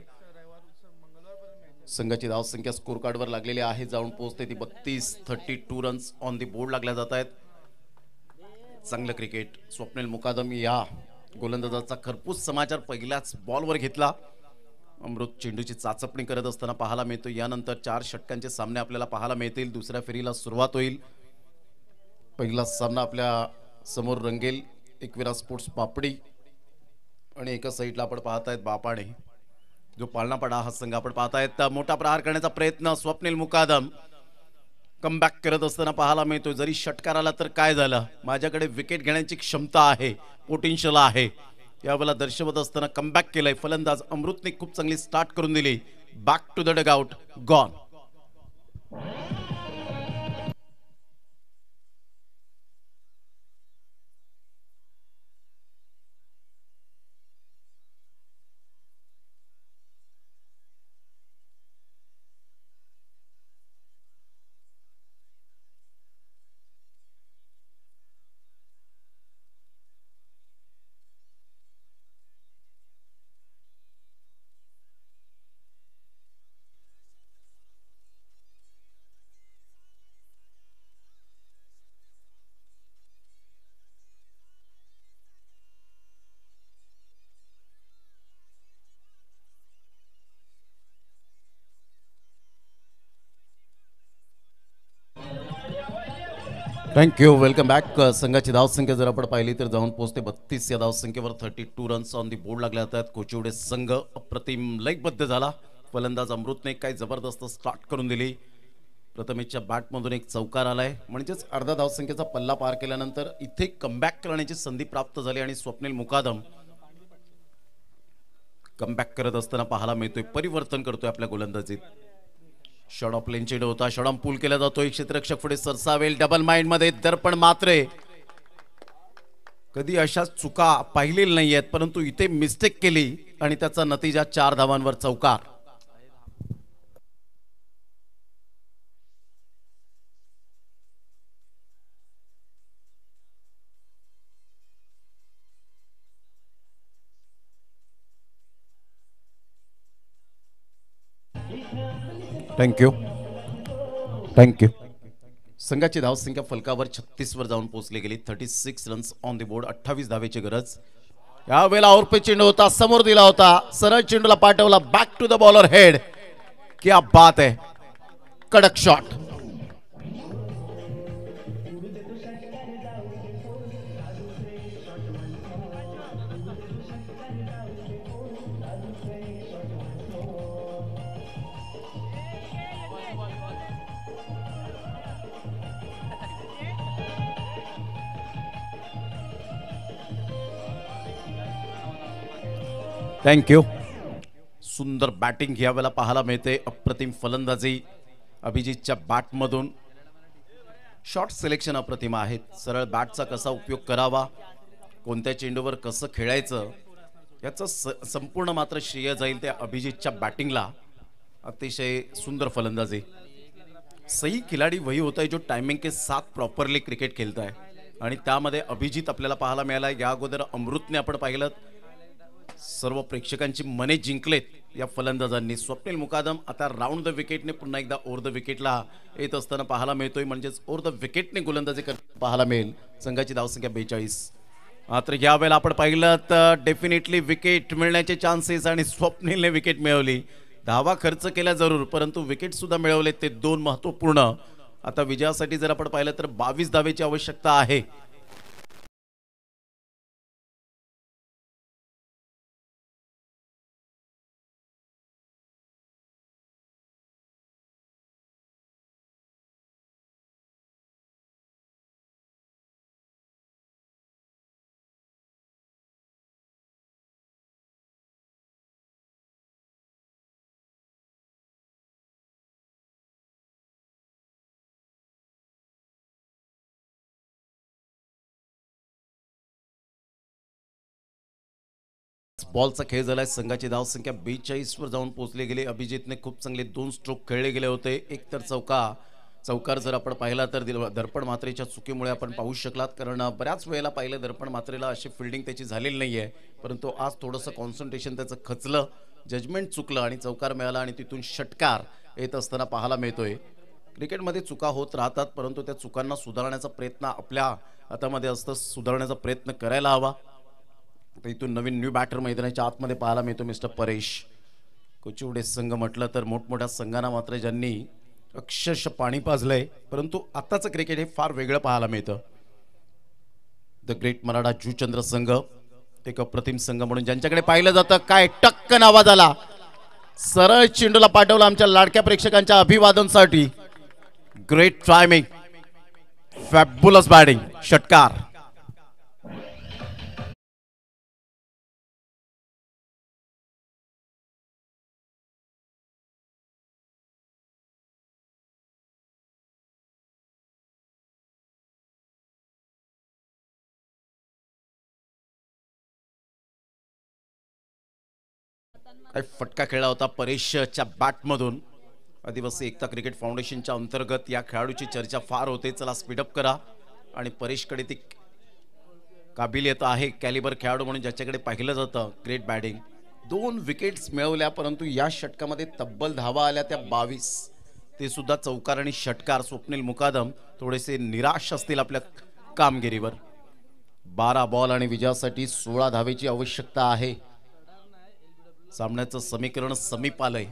संघाची धावसंख्या स्कोर कार्डवर लागलेली आहे, जाऊन पोहोचते ती बत्तीस thirty two runs on the board लागल्या जात आहेत. चांगलं क्रिकेट. स्वप्नील मुकादम या गोलंदाजाचा खरपूस समाचार पहिल्याच बॉलवर घेतला. अमृत चेंडूची चाचपणी करत असताना पाहायला मिळतो. यानंतर चार षटकांचे सामने आपल्याला पाहायला मिळतील. दुसऱ्या फेरीला सुरुवात होईल. पहिला सामना आपल्या समोर रंगेल. एकविरा स्पोर्ट्स पापडी आणि एका साईडला आपण पाहतायत बापाणे जो पाळणापाडा हा संघ आपण पाहतायत. मोठा प्रहार करण्याचा प्रयत्न स्वप्नील मुकादम कमबॅक करत असताना पाहायला मिळतो. जरी षटकार आला तर काय झालं, माझ्याकडे विकेट घेण्याची क्षमता आहे, पोटेन्शियल आहे, यावेळेला दर्शवत असताना कमबॅक केलंय फलंदाज अमृतने. खूप चांगली स्टार्ट करून दिली. Back to the dugout, gone. Thank you. Welcome back. संघाची धावसंख्या जर आपण पाहिली तर जाऊन पोहोचते बत्तीस या धावसंख्येवर. Thirty two runs on the board लागले जातात. कोचिवडे संघ अप्रतिम लयबद्ध झाला. फलंदाज अमृतने काही जबरदस्त स्टार्ट करून दिली. प्रथमेशच्या बॅटमधून एक चौकार आलाय, म्हणजेच अर्धा धावसंख्येचा पल्ला पार केल्यानंतर इथे कमबॅक करण्याची संधी प्राप्त झाली आणि स्वप्नील मुकादम कमबॅक करत असताना पाहायला मिळतोय. परिवर्तन करतोय आपल्या गोलंदाजीत. शॉट ऑफ लेन चेंडू होता. शॉट पूल केला जातोय. क्षेत्ररक्षक पुढे सरसावेल. डबल माइंड मध्ये दर्पण मात्रे. कधी अशा चुका पाहिलेल्या नाही आहेत, परंतु इथे मिस्टेक केली आणि त्याचा नतीजा चार धावांवर चौकार. थँक्यू. थँक्यू. संघाची धावसंख्या फलकावर छत्तीस वर जाऊन पोहोचली गेली. Thirty six runs on the board. अठ्ठावीस धावेची गरज. यावेळेला औरपे चेंडू होता, समोर दिला होता, सरळ चेंडूला पाठवला. Back to the bowler head. क्या बात है, कडक शॉट. थँक्यू. सुंदर बॅटिंग यावेळेला पाहायला मिळते. अप्रतिम फलंदाजी अभिजितच्या बॅटमधून. शॉट सिलेक्शन अप्रतिम आहेत. सरळ बॅटचा कसा उपयोग करावा, कोणत्या चेंडूवर कसं खेळायचं, याचं संपूर्ण मात्र श्रेय जाईल त्या अभिजितच्या बॅटिंगला. अतिशय सुंदर फलंदाजी. सही खिलाडी वही होता है जो टाइमिंग के साथ प्रॉपरली क्रिकेट खेळता है आणि त्यामध्ये अभिजित आपल्याला पाहायला मिळाला. या अगोदर अमृतने आपण पाहिलं सर्व प्रेक्षकांची मने जिंकलेत या फलंदाजांनी. स्वप्नील मुकादम आता राऊंड द विकेटने पुन्हा एकदा ओव्हर द विकेटला येत असताना पाहायला मिळतोय, म्हणजेच ओव्हर द विकेटने गोलंदाजी करताना पाहायला मिळेल. संघाची धावसंख्या बेचाळीस. मात्र यावेळेला आपण पाहिलं तर डेफिनेटली विकेट मिळण्याचे चान्सेस आणि स्वप्नीलने विकेट मिळवली. धावा खर्च केला जरूर, परंतु विकेट सुद्धा मिळवले, ते दोन महत्वपूर्ण. आता विजयासाठी जर आपण पाहिलं तर बावीस धावेची आवश्यकता आहे. बॉलचा खेळ झालाय. संघाची धाव संख्या बेचाळीस वर जाऊन पोहोचले गेले. अभिजितने खूप चांगले दोन स्ट्रोक खेळले गेले होते. एक तर चौका चौकार जर आपण पाहिला तर दर्पण मात्रेच्या चुकीमुळे आपण पाहू शकलात, कारण बऱ्याच वेळेला पाहिलं दर्पण मात्रेला अशी फिल्डिंग त्याची झालेली नाहीये, परंतु आज थोडंसं कॉन्सन्ट्रेशन त्याचं खचलं, जजमेंट चुकलं आणि चौकार मिळाला आणि तिथून षटकार येत असताना पाहायला मिळतोय. क्रिकेटमध्ये चुका होत राहतात, परंतु त्या चुकांना सुधारण्याचा प्रयत्न आपल्या हातामध्ये असतं, सुधारण्याचा प्रयत्न करायला हवा. इथून नवीन न्यू बॅटर मैदानाच्या आतमध्ये पाहायला मिळतो मिस्टर परेश. कोचिवडे संघ म्हटलं तर मोठमोठ्या संघांना मात्र ज्यांनी अक्षरशः पाणी पाजलंय, परंतु आताचं क्रिकेट हे फार वेगळं पाहायला मिळतं. द ग्रेट मराठा जुचंद्र संघ एक अप्रतिम संघ म्हणून ज्यांच्याकडे पाहिलं जातं. काय टक्कन आवाज आला, सरळ चेंडूला पाठवला आमच्या लाडक्या प्रेक्षकांच्या अभिवादनसाठी. ग्रेट टायमिंग, फॅब्युलस बॅटिंग, षटकार. काही फटका खेळला होता परेशच्या बॅटमधून. आदिवासी एकता क्रिकेट फाउंडेशनच्या अंतर्गत या खेळाडूची चर्चा फार होते. चला स्पीडअप करा. आणि परेशकडे ती काबिलियत आहे, कॅलिबर खेळाडू म्हणून ज्याच्याकडे पाहिलं जातं. ग्रेट बॅटिंग, दोन विकेट्स मिळवल्या, परंतु या षटकामध्ये तब्बल धावा आल्या त्या बावीस, ते सुद्धा चौकार आणि षटकार. स्वप्नील मुकादम थोडेसे निराश असतील आपल्या कामगिरीवर. बारा बॉल आणि विजयासाठी सोळा धावेची आवश्यकता आहे. सामन्याचं समीकरण समीप आलंय.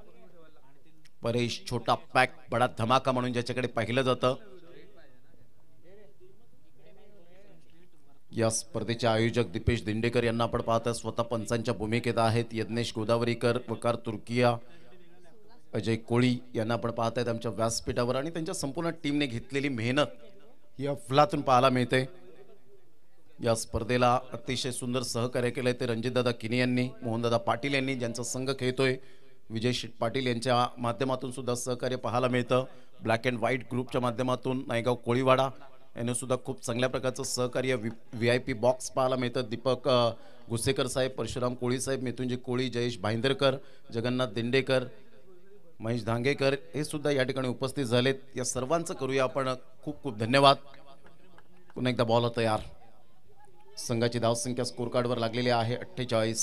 परेश छोटा पॅक बडा धमाका म्हणून ज्याच्याकडे पाहिलं जातं. या स्पर्धेचे आयोजक दीपेश दिंडेकर यांना आपण पाहता स्वतः पंचांच्या भूमिकेत आहेत. यज्ञेश गोदावरीकर, वकार तुर्किया, अजय कोळी यांना आपण पाहतायत आमच्या व्यासपीठावर. आणि त्यांच्या संपूर्ण टीमने घेतलेली मेहनत ही अफलातून पाहायला मिळते. या स्पर्धेला अतिशय सुंदर सहकार्य केलंय ते रणजितदादा किनी यांनी, मोहनदादा पाटील यांनी, ज्यांचा संघ खेळतोय. विजय शेठ पाटील यांच्या माध्यमातून सुद्धा सहकार्य पाहायला मिळतं. ब्लॅक अँड व्हाईट ग्रुपच्या माध्यमातून नायगाव कोळीवाडा यांनी सुद्धा खूप चांगल्या प्रकारचं सहकार्य. व्ही आय पी बॉक्स पाहायला मिळतं. दीपक घुसेकर साहेब, परशुराम कोळी साहेब, मिथुंजी कोळी, जयेश भाईंदरकर, जगन्नाथ दिंडेकर, महेश धांगेकर हे सुद्धा या ठिकाणी उपस्थित झालेत. या सर्वांचं करूया आपण खूप खूप धन्यवाद. पुन्हा एकदा बॉल तयार. संघाची धावसंख्या स्कोर कार्डवर लागलेली आहे अठ्ठेचाळीस.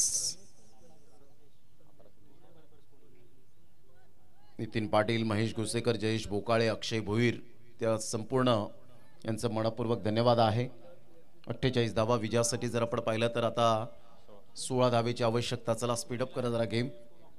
नितीन पाटील, महेश घुसेकर, जयेश बोकाळे, अक्षय भोईर, त्या संपूर्ण यांचं मनपूर्वक धन्यवाद आहे. अठ्ठेचाळीस धावा विजयासाठी जर आपण पाहिलं तर आता सोळा धावेची आवश्यकता. चला स्पीडअप करा जरा गेम.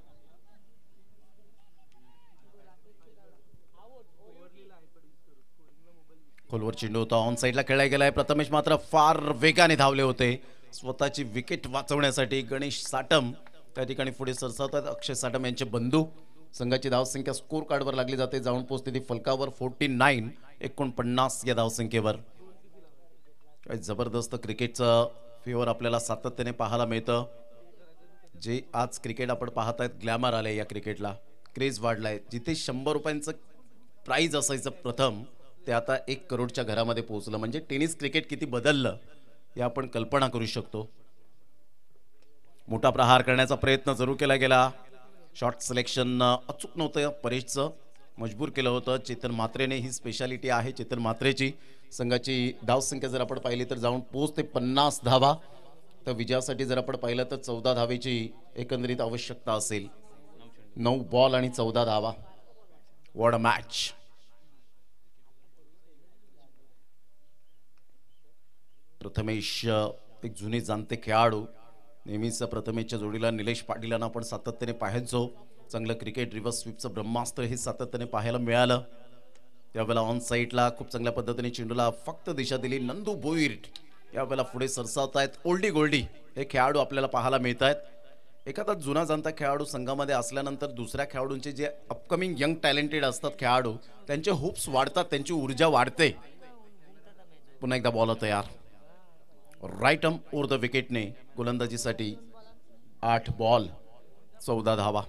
खोलवर चेंडू होता, ऑन साईडला खेळला गेलाय. प्रथमेश मात्र फार वेगाने धावले होते स्वतःची विकेट वाचवण्यासाठी. गणेश साटम त्या ठिकाणी पुढे सरसावतात. अक्षय साटम यांचे बंधू. संघाची धावसंख्या स्कोर कार्डवर लागली जाते, जाऊन पोहोचते ती फलकावर फोर्टी नाईन एकोणपन्नास या धावसंख्येवर. काय जबरदस्त क्रिकेटचं फेवर आपल्याला सातत्याने पाहायला मिळतं. जे आज क्रिकेट आपण पाहत आहेत, ग्लॅमर आलंय या क्रिकेटला, क्रेज वाढलाय. जिथे शंभर रुपयांचं प्राईज असायचं प्रथम, ते आता एक करोडच्या घरामध्ये पोहोचलं. म्हणजे टेनिस क्रिकेट किती बदललं हे आपण कल्पना करू शकतो. मोठा प्रहार करण्याचा प्रयत्न जरूर केला गेला. शॉट सिलेक्शन अचूक नव्हतं, परेशचं मजबूर केलं होतं. चेतन म्हात्रेने, ही स्पेशालिटी आहे चेतन म्हात्रेची. संघाची धावसंख्या जर आपण पाहिली तर जाऊन पोहोचते पन्नास धावा. तर विजयासाठी जर आपण पाहिलं तर चौदा धावेची एकंदरीत आवश्यकता असेल. नऊ बॉल आणि चौदा धावा. What a match. प्रथमेश एक जुने जाणते खेळाडू, नेहमीच प्रथमेशच्या जोडीला निलेश पाटील यांना आपण सातत्याने पाहायचो. चांगलं क्रिकेट रिव्हर्स स्वीपचं ब्रह्मास्त्र हे सातत्याने पाहायला मिळालं. त्यावेळेला ऑन साईडला खूप चांगल्या पद्धतीने चेंडूला फक्त दिशा दिली. नंदू भोईर यावेळेला पुढे सरसावत आहेत. ओल्डी गोल्डी हे खेळाडू आपल्याला पाहायला मिळत आहेत. एखादा जुना जाणता खेळाडू संघामध्ये असल्यानंतर दुसऱ्या खेळाडूंचे जे अपकमिंग यंग टॅलेंटेड असतात खेळाडू, त्यांचे होप्स वाढतात, त्यांची ऊर्जा वाढते. पुन्हा एकदा बॉल तयार. राईट आर्म ओव्हर द विकेटने गोलंदाजीसाठी आठ बॉल चौदा धावा.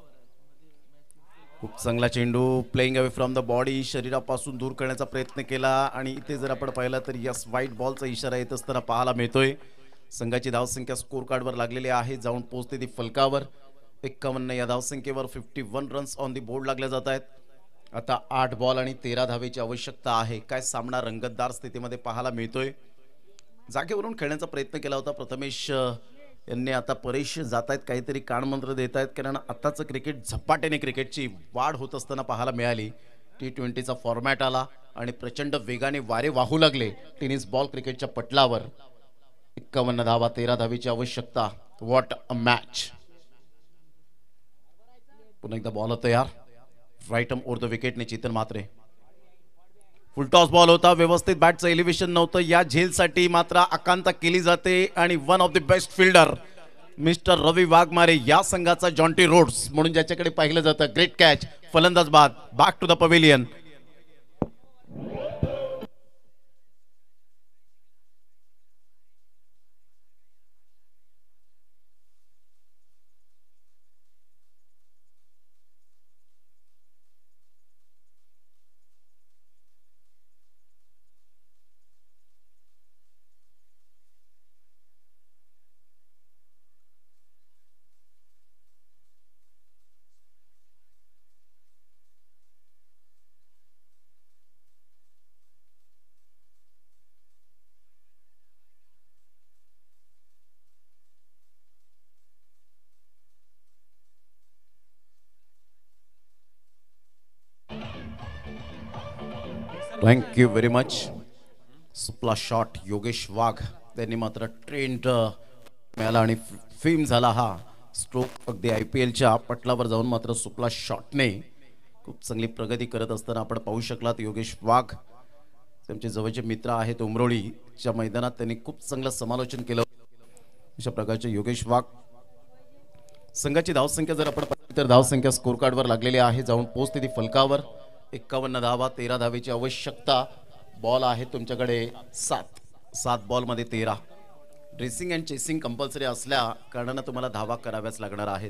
खूप चांगला चेंडू playing away from the body, शरीरापासून दूर करण्याचा प्रयत्न केला आणि इथे जर आपण पाहिलं तर यस व्हाईट बॉलचा इशारा येत असताना पाहायला मिळतोय. संघाची धावसंख्या स्कोर कार्डवर लागलेली आहे, जाऊन पोहोचते ती फलकावर. एक्कावन्न या धावसंख्येवर fifty one runs on the board लागले जात आहेत. आता आठ बॉल आणि तेरा धावेची आवश्यकता आहे. काय सामना रंगतदार स्थितीमध्ये पाहायला मिळतोय. जागेवरून खेळण्याचा प्रयत्न केला होता प्रथमेश यांनी. आता परेश जात आहेत, काहीतरी कानमंत्र देत आहेत, कारण आताचं क्रिकेट झपाट्याने क्रिकेटची वाढ होत असताना पाहायला मिळाली. टी ट्वेंटीचा फॉर्मॅट आला आणि प्रचंड वेगाने वारे वाहू लागले टेनिस बॉल क्रिकेटच्या पटलावर. एक्कावन्न धावा तेरा धावेची आवश्यकता. What a match. पुन्हा एकदा बॉल तयार. राईट आर्म ओव्हर द विकेटने Chetan Mhatre. Full toss ball होता, व्यवस्थित बॅटचं एलिव्हेशन नव्हतं. या झेलसाठी मात्र आकांता केली जाते आणि one of the best fielder mister Ravi Waghmare या संघाचा जॉन्टी रोड्स म्हणून ज्याच्याकडे पाहिलं जातं. ग्रेट कॅच, फलंदाज बाद, back to the pavilion. Thank you very much. सुपला शॉट योगेश वाघ त्यांनी मात्र ट्रेंड मिळाला आणि फेम झाला हा स्ट्रोक. अगदी आय पी एलच्या पटलावर जाऊन मात्र सुपला शॉटने खूप चांगली प्रगती करत असताना आपण पाहू शकलात. योगेश वाघ त्यांचे जवळचे मित्र आहेत उमरोळीच्या मैदानात, त्यांनी खूप चांगलं समालोचन केलं. अशा प्रकारचे योगेश वाघ. संघाची धावसंख्या जर आपण पाहिली तर धावसंख्या स्कोर कार्डवर लागलेली आहे, जाऊन पोहोचते ती फलकावर. एक्कावन्न धावा तेरा धावेची आवश्यकता. बॉल आहे तुमच्याकडे सात. सात बॉलमध्ये तेरा. ड्रेसिंग अँड चेसिंग कंपल्सरी असल्या कारणानं तुम्हाला धावा कराव्याच लागणार आहेत.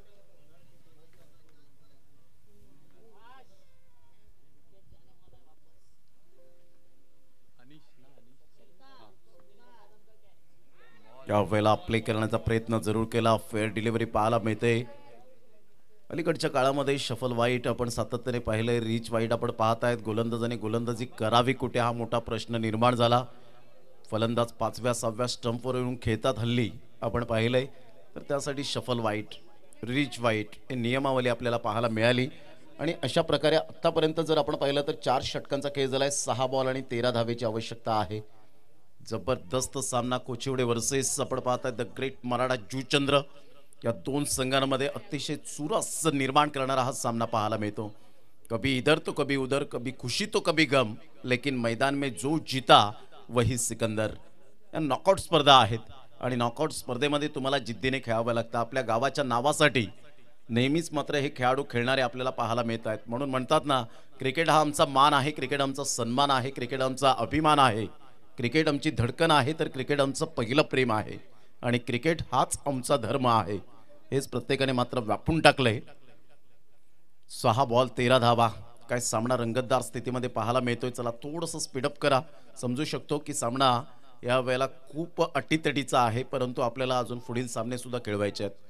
यावेळेला प्ले करण्याचा प्रयत्न जरूर केला. फेअर डिलिव्हरी पाहायला मिळते. अलीकडच्या काळामध्ये शफल वाईट आपण सातत्याने पाहिलंय, रिच वाईट आपण पाहत आहेत. गोलंदाजाने गोलंदाजी करावी कुठे हा मोठा प्रश्न निर्माण झाला. फलंदाज पाचव्या सहाव्या स्टंपवर येऊन खेळतात हल्ली आपण पाहिलंय, तर त्यासाठी शफल वाईट, रिच वाईट हे नियमावली आपल्याला पाहायला मिळाली. आणि अशा प्रकारे आतापर्यंत जर आपण पाहिलं तर चार षटकांचा खेळ झालाय. सहा बॉल आणि तेरा धावेची आवश्यकता आहे. जबरदस्त सामना कोचिवडे वर्सेस आपण पाहताय द ग्रेट मराठा जूचंद्र. या दोन संघांमध्ये अतिशय चुरस निर्माण करणारा हा सामना पाहायला मिळतो. कभी इधर तो कभी उधर, कभी खुशी तो कभी गम, लेकिन मैदान में जो जीता वही सिकंदर. या नॉकआउट स्पर्धा आहेत आणि नॉकआउट स्पर्धेमध्ये तुम्हाला जिद्दीने खेळावं लागतं. आपल्या गावाच्या नावासाठी नेहमीच मात्र हे खेळाडू खेळणारे आपल्याला पाहायला मिळत आहेत. म्हणून म्हणतात ना, क्रिकेट हा आमचा मान आहे, क्रिकेट आमचा सन्मान आहे, क्रिकेट आमचा अभिमान आहे, क्रिकेट आमची धडकन आहे, तर क्रिकेट आमचं पहिलं प्रेम आहे आणि क्रिकेट हाच आमचा धर्म आहे. हेच प्रत्येकाने मात्र व्यापून टाकलंय. सहा बॉल तेरा धावा. काय सामना रंगतदार स्थितीमध्ये पाहायला मिळतोय. चला थोडंसं स्पीडअप करा. समजू शकतो की सामना या वेळेला खूप अटीतटीचा आहे, परंतु आपल्याला अजून पुढील सामने सुद्धा खेळवायचे आहेत.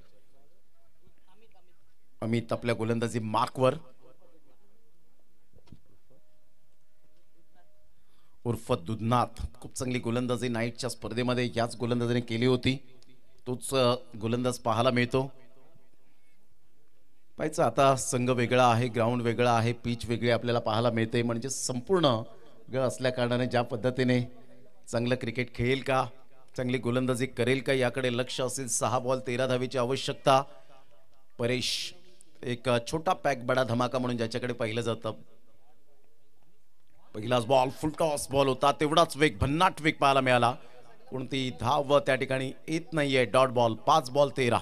अमित आपल्या गोलंदाजी मार्कवर. उर्फ दुधनाथ खूप चांगली गोलंदाजी नाईटच्या स्पर्धेमध्ये याच गोलंदाजीने केली होती. तोच गोलंदाज पाहायला मिळतो. पाहिजे आता संघ वेगळा आहे, ग्राउंड वेगळा आहे, पिच वेगळी आपल्याला पाहायला मिळते. म्हणजे संपूर्ण वेगळं असल्या कारणाने ज्या पद्धतीने चांगलं क्रिकेट खेळेल का, चांगली गोलंदाजी करेल का याकडे लक्ष असेल. सहा बॉल तेरा धावेची आवश्यकता. परेश एक छोटा पॅक बडा धमाका म्हणून ज्याच्याकडे पाहिलं जातं. पहिलाच बॉल फुल टॉस बॉल होता, तेवढाच वेग, भन्नाट वेग पाहायला मिळाला. कोणती धाव त्या ठिकाणी येत नाहीये. Dot ball. पाच बॉल तेरा.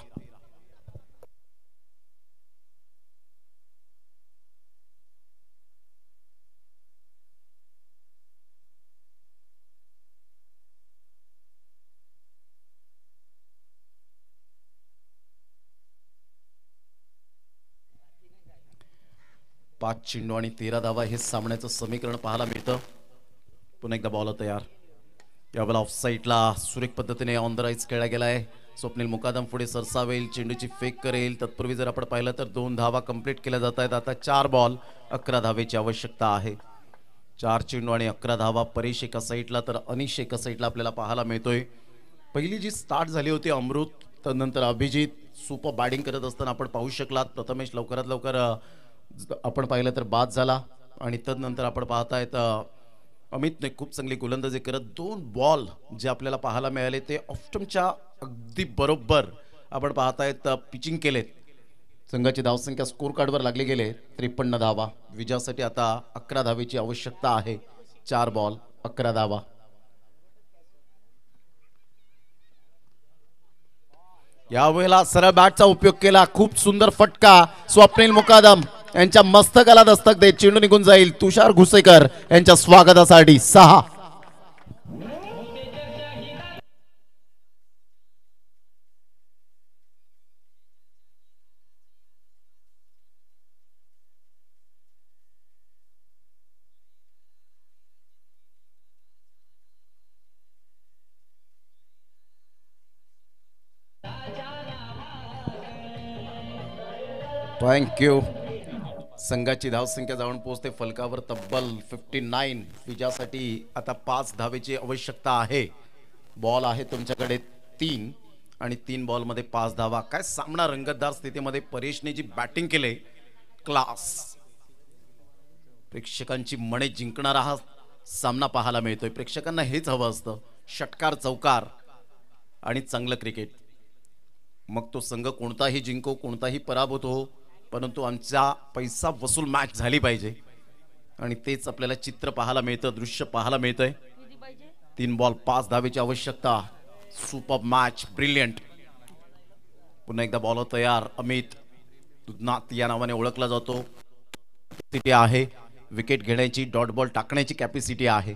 पाच चेंडू आणि तेरा धावा हे सामन्याचं समीकरण पाहायला मिळतं. पुन्हा एकदा बॉल तयार. यावेळेला ऑफ साईडला सुरेख पद्धतीने ऑन द राईज खेळला गेलाय. स्वप्नील मुकादम पुढे सरसावेल, चेंडूची फेक करेल. तत्पूर्वी जर आपण पाहिलं तर दोन धावा कंप्लीट केल्या जात आहेत. आता चार बॉल अकरा धावेची आवश्यकता आहे. चार चेंडू आणि अकरा धावा. परेश एका साईडला तर अनिश एका साईडला आपल्याला पाहायला मिळतोय. पहिली जी स्टार्ट झाली होती अमृत, त्यानंतर अभिजित सुपर बॅटिंग करत असताना आपण पाहू शकलात. प्रथमेश लवकरात लवकर आपण पाहिलं तर बाद झाला आणि तदनंतर आपण पाहतायत अमितने खूप चांगली गोलंदाजी करत दोन बॉल जे आपल्याला पाहायला मिळाले ते ऑफ्टमच्या अगदी बरोबर आपण पाहतायत पिचिंग केलेत. संघाची धावसंख्या स्कोर कार्डवर लागले गेले त्रेपन्न धावा. विजयासाठी आता अकरा धावेची आवश्यकता आहे. चार बॉल अकरा धावा. यावेळेला सरळ बॅटचा उपयोग केला. खूप सुंदर फटका. स्वप्नील मुकादम यांच्या मस्तकाला दस्तक देत चेंडू निघून जाईल. तुषार घुसेकर यांच्या स्वागतासाठी सहा. थँक्यू. संघाची धावसंख्या जाऊन पोहोचते फलकावर तब्बल फिफ्टी नाईन. विजयासाठी आता पाच धावेची आवश्यकता आहे. बॉल आहे तुमच्याकडे तीन आणि तीन बॉलमध्ये पाच धावा. काय सामना रंगतदार स्थितीमध्ये परेशने जी बॅटिंग केले, क्लास. प्रेक्षकांची मने जिंकणारा हा सामना पाहायला मिळतोय. प्रेक्षकांना हेच हवं असतं, षटकार चौकार आणि चांगलं क्रिकेट. मग तो संघ कोणताही जिंको कोणताही पराभूत हो, परंतु आमचा पैसा वसूल मॅच झाली पाहिजे आणि तेच आपल्याला चित्र पाहायला मिळतं, दृश्य पाहायला मिळतंय. तीन बॉल पाच धावेची आवश्यकता. Super match, brilliant. पुन्हा एकदा बॉल तयार. अमित दुधनाथ या नावाने ओळखला जातो. कॅपॅसिटी आहे विकेट घेण्याची, डॉट बॉल टाकण्याची कॅपॅसिटी आहे.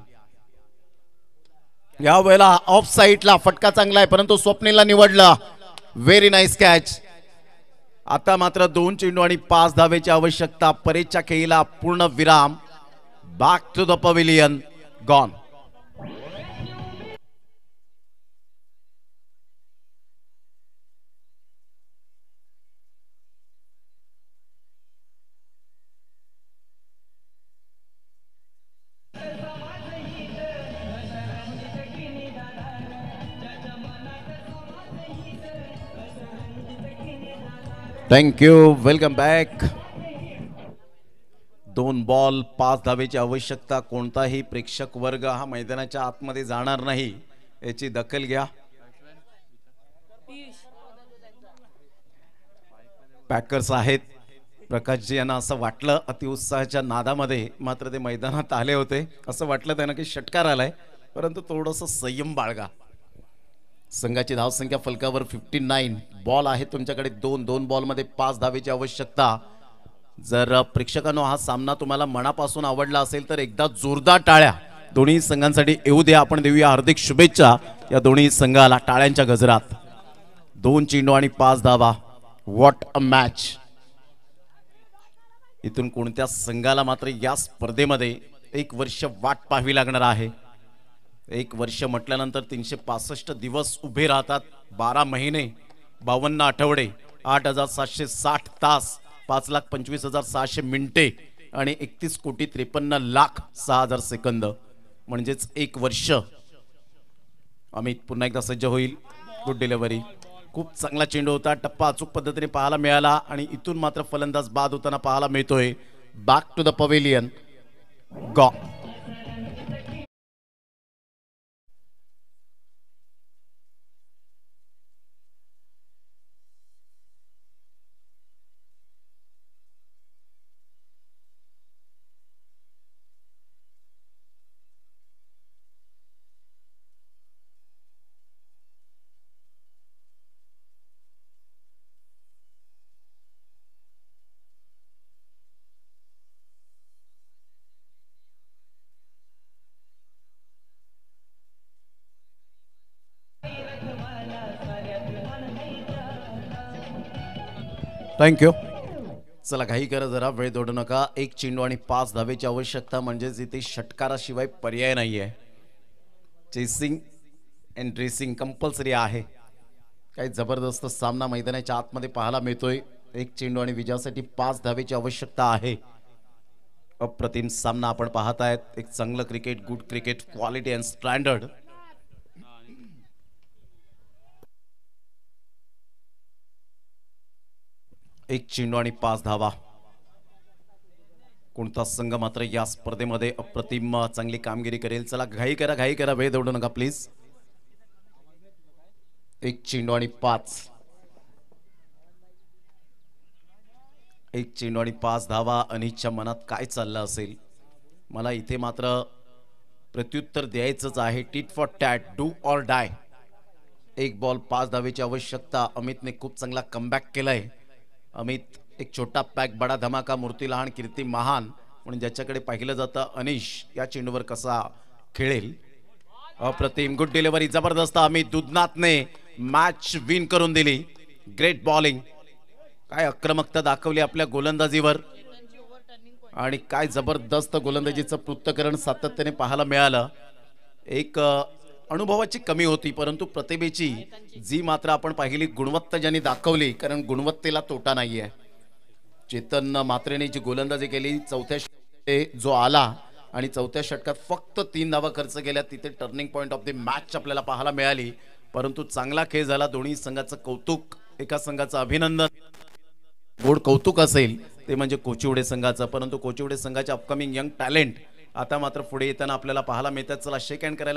या वेळेला ऑफ साईडला फटका चांगला आहे परंतु स्वप्नीलला निवडला. Very nice catch. आता मात्र दोन चेंडू आणि पाच धावेची आवश्यकता. परेशच्या खेळीला पूर्ण विराम. Back to the pavilion. Gone. Thank you. Welcome back. दोन बॉल पाच धावेची आवश्यकता. कोणताही प्रेक्षक वर्ग हा मैदानाच्या आतमध्ये जाणार नाही याची दखल घ्या. पॅकर्स आहेत. प्रकाशजी यांना असं वाटलं अतिउत्साहाच्या नादामध्ये, मात्र ते मैदानात आले होते असं वाटलं त्यांना की षटकार आलाय, परंतु थोडंसं संयम बाळगा. संघाची धावसंख्या फलकावर फिफ्टी नाईन. बॉल आहे तुमच्याकडे दोन. दोन बॉलमध्ये पाच धावेची आवश्यकता. जर प्रेक्षकांनो हा सामना तुम्हाला मनापासून आवडला असेल तर एकदा जोरदार टाळ्या दोन्ही संघांसाठी येऊ द्या. आपण देऊया हार्दिक शुभेच्छा या दोन्ही संघाला टाळ्यांच्या गजरात. दोन चेंडू आणि पाच धावा. What a match. इथून कोणत्या संघाला मात्र या स्पर्धेमध्ये एक वर्ष वाट पाहावी लागणार आहे. एक वर्ष म्हटल्यानंतर तीनशे पासष्ट दिवस उभे राहतात. बारा महिने, बावन्न आठवडे, आठ हजार सातशे साठ तास, पाच लाख पंचवीस हजार सहाशे मिनिटे आणि एकतीस कोटी त्रेपन्न लाख सहा हजार सेकंद म्हणजेच एक वर्ष. अमित पुन्हा एकदा सज्ज होईल. Good delivery. खूप चांगला चेंडू होता. टप्पा अचूक पद्धतीने पाहायला मिळाला आणि इथून मात्र फलंदाज बाद होताना पाहायला मिळतोय. Back to the pavilion. Gone. Thank you. चला घाई करा जरा, वेळ दोडू नका. एक चेंडू आणि पाच धावेची आवश्यकता, म्हणजेच इथे षटकाराशिवाय पर्याय नाहीये. चेसिंग अँड ड्रेसिंग कंपल्सरी आहे. काही जबरदस्त सामना मैदानाच्या आतमध्ये पाहायला मिळतोय. एक चेंडू आणि विजयासाठी पाच धावेची आवश्यकता आहे. अप्रतिम सामना आपण पाहत आहेत. एक चांगलं cricket, good cricket, quality and standard. एक चेंडू आणि पाच धावा. कोणता संघ मात्र या स्पर्धेमध्ये अप्रतिम चांगली कामगिरी करेल? चला घाई करा, घाई करा, वेळ दौडू नका प्लीज. एक चेंडू आणि पाच. एक चेंडू आणि पाच धावा. अनिशच्या मनात काय चाललं असेल? मला इथे मात्र प्रत्युत्तर द्यायचंच आहे. Tit for tat, do or die. एक बॉल पाच धावेची आवश्यकता. अमितने खूप चांगला कमबॅक केलाय. अमित एक छोटा पॅक बडा धमाका, मूर्ती लहान कीर्ती महान म्हणून ज्याच्याकडे पाहिलं जातं. अनिश या चेंडूवर कसा खेळेल? अप्रतिम, गुड डिलिव्हरी, जबरदस्त. अमित दुधनाथने मॅच विन करून दिली. Great bowling. काय आक्रमकता दाखवली आपल्या गोलंदाजीवर आणि काय जबरदस्त गोलंदाजीचं पृथक्करण सातत्याने पाहायला मिळालं. एक अनुभवाची कमी होती, परंतु प्रतिभेची जी मात्र आपण पाहिली गुणवत्ता ज्यांनी दाखवली, कारण गुणवत्तेला तोटा नाहीये. चेतन मात्रेने जी गोलंदाजी केली, चौथ्या षटकात जो आला आणि चौथ्या षटकात फक्त तीन धावा खर्च केल्या, तिथे turning point of the match आपल्याला पाहायला मिळाली. परंतु चांगला खेळ झाला. दोन्ही संघाचं कौतुक, एका संघाचं अभिनंदन. गोड कौतुक असेल ते म्हणजे कोचिवडे संघाचं, परंतु कोचिवडे संघाचे अपकमिंग यंग टॅलेंट आता मात्र पुढे येताना आपल्याला पाहायला मिळतात. चला शेक हँड करायला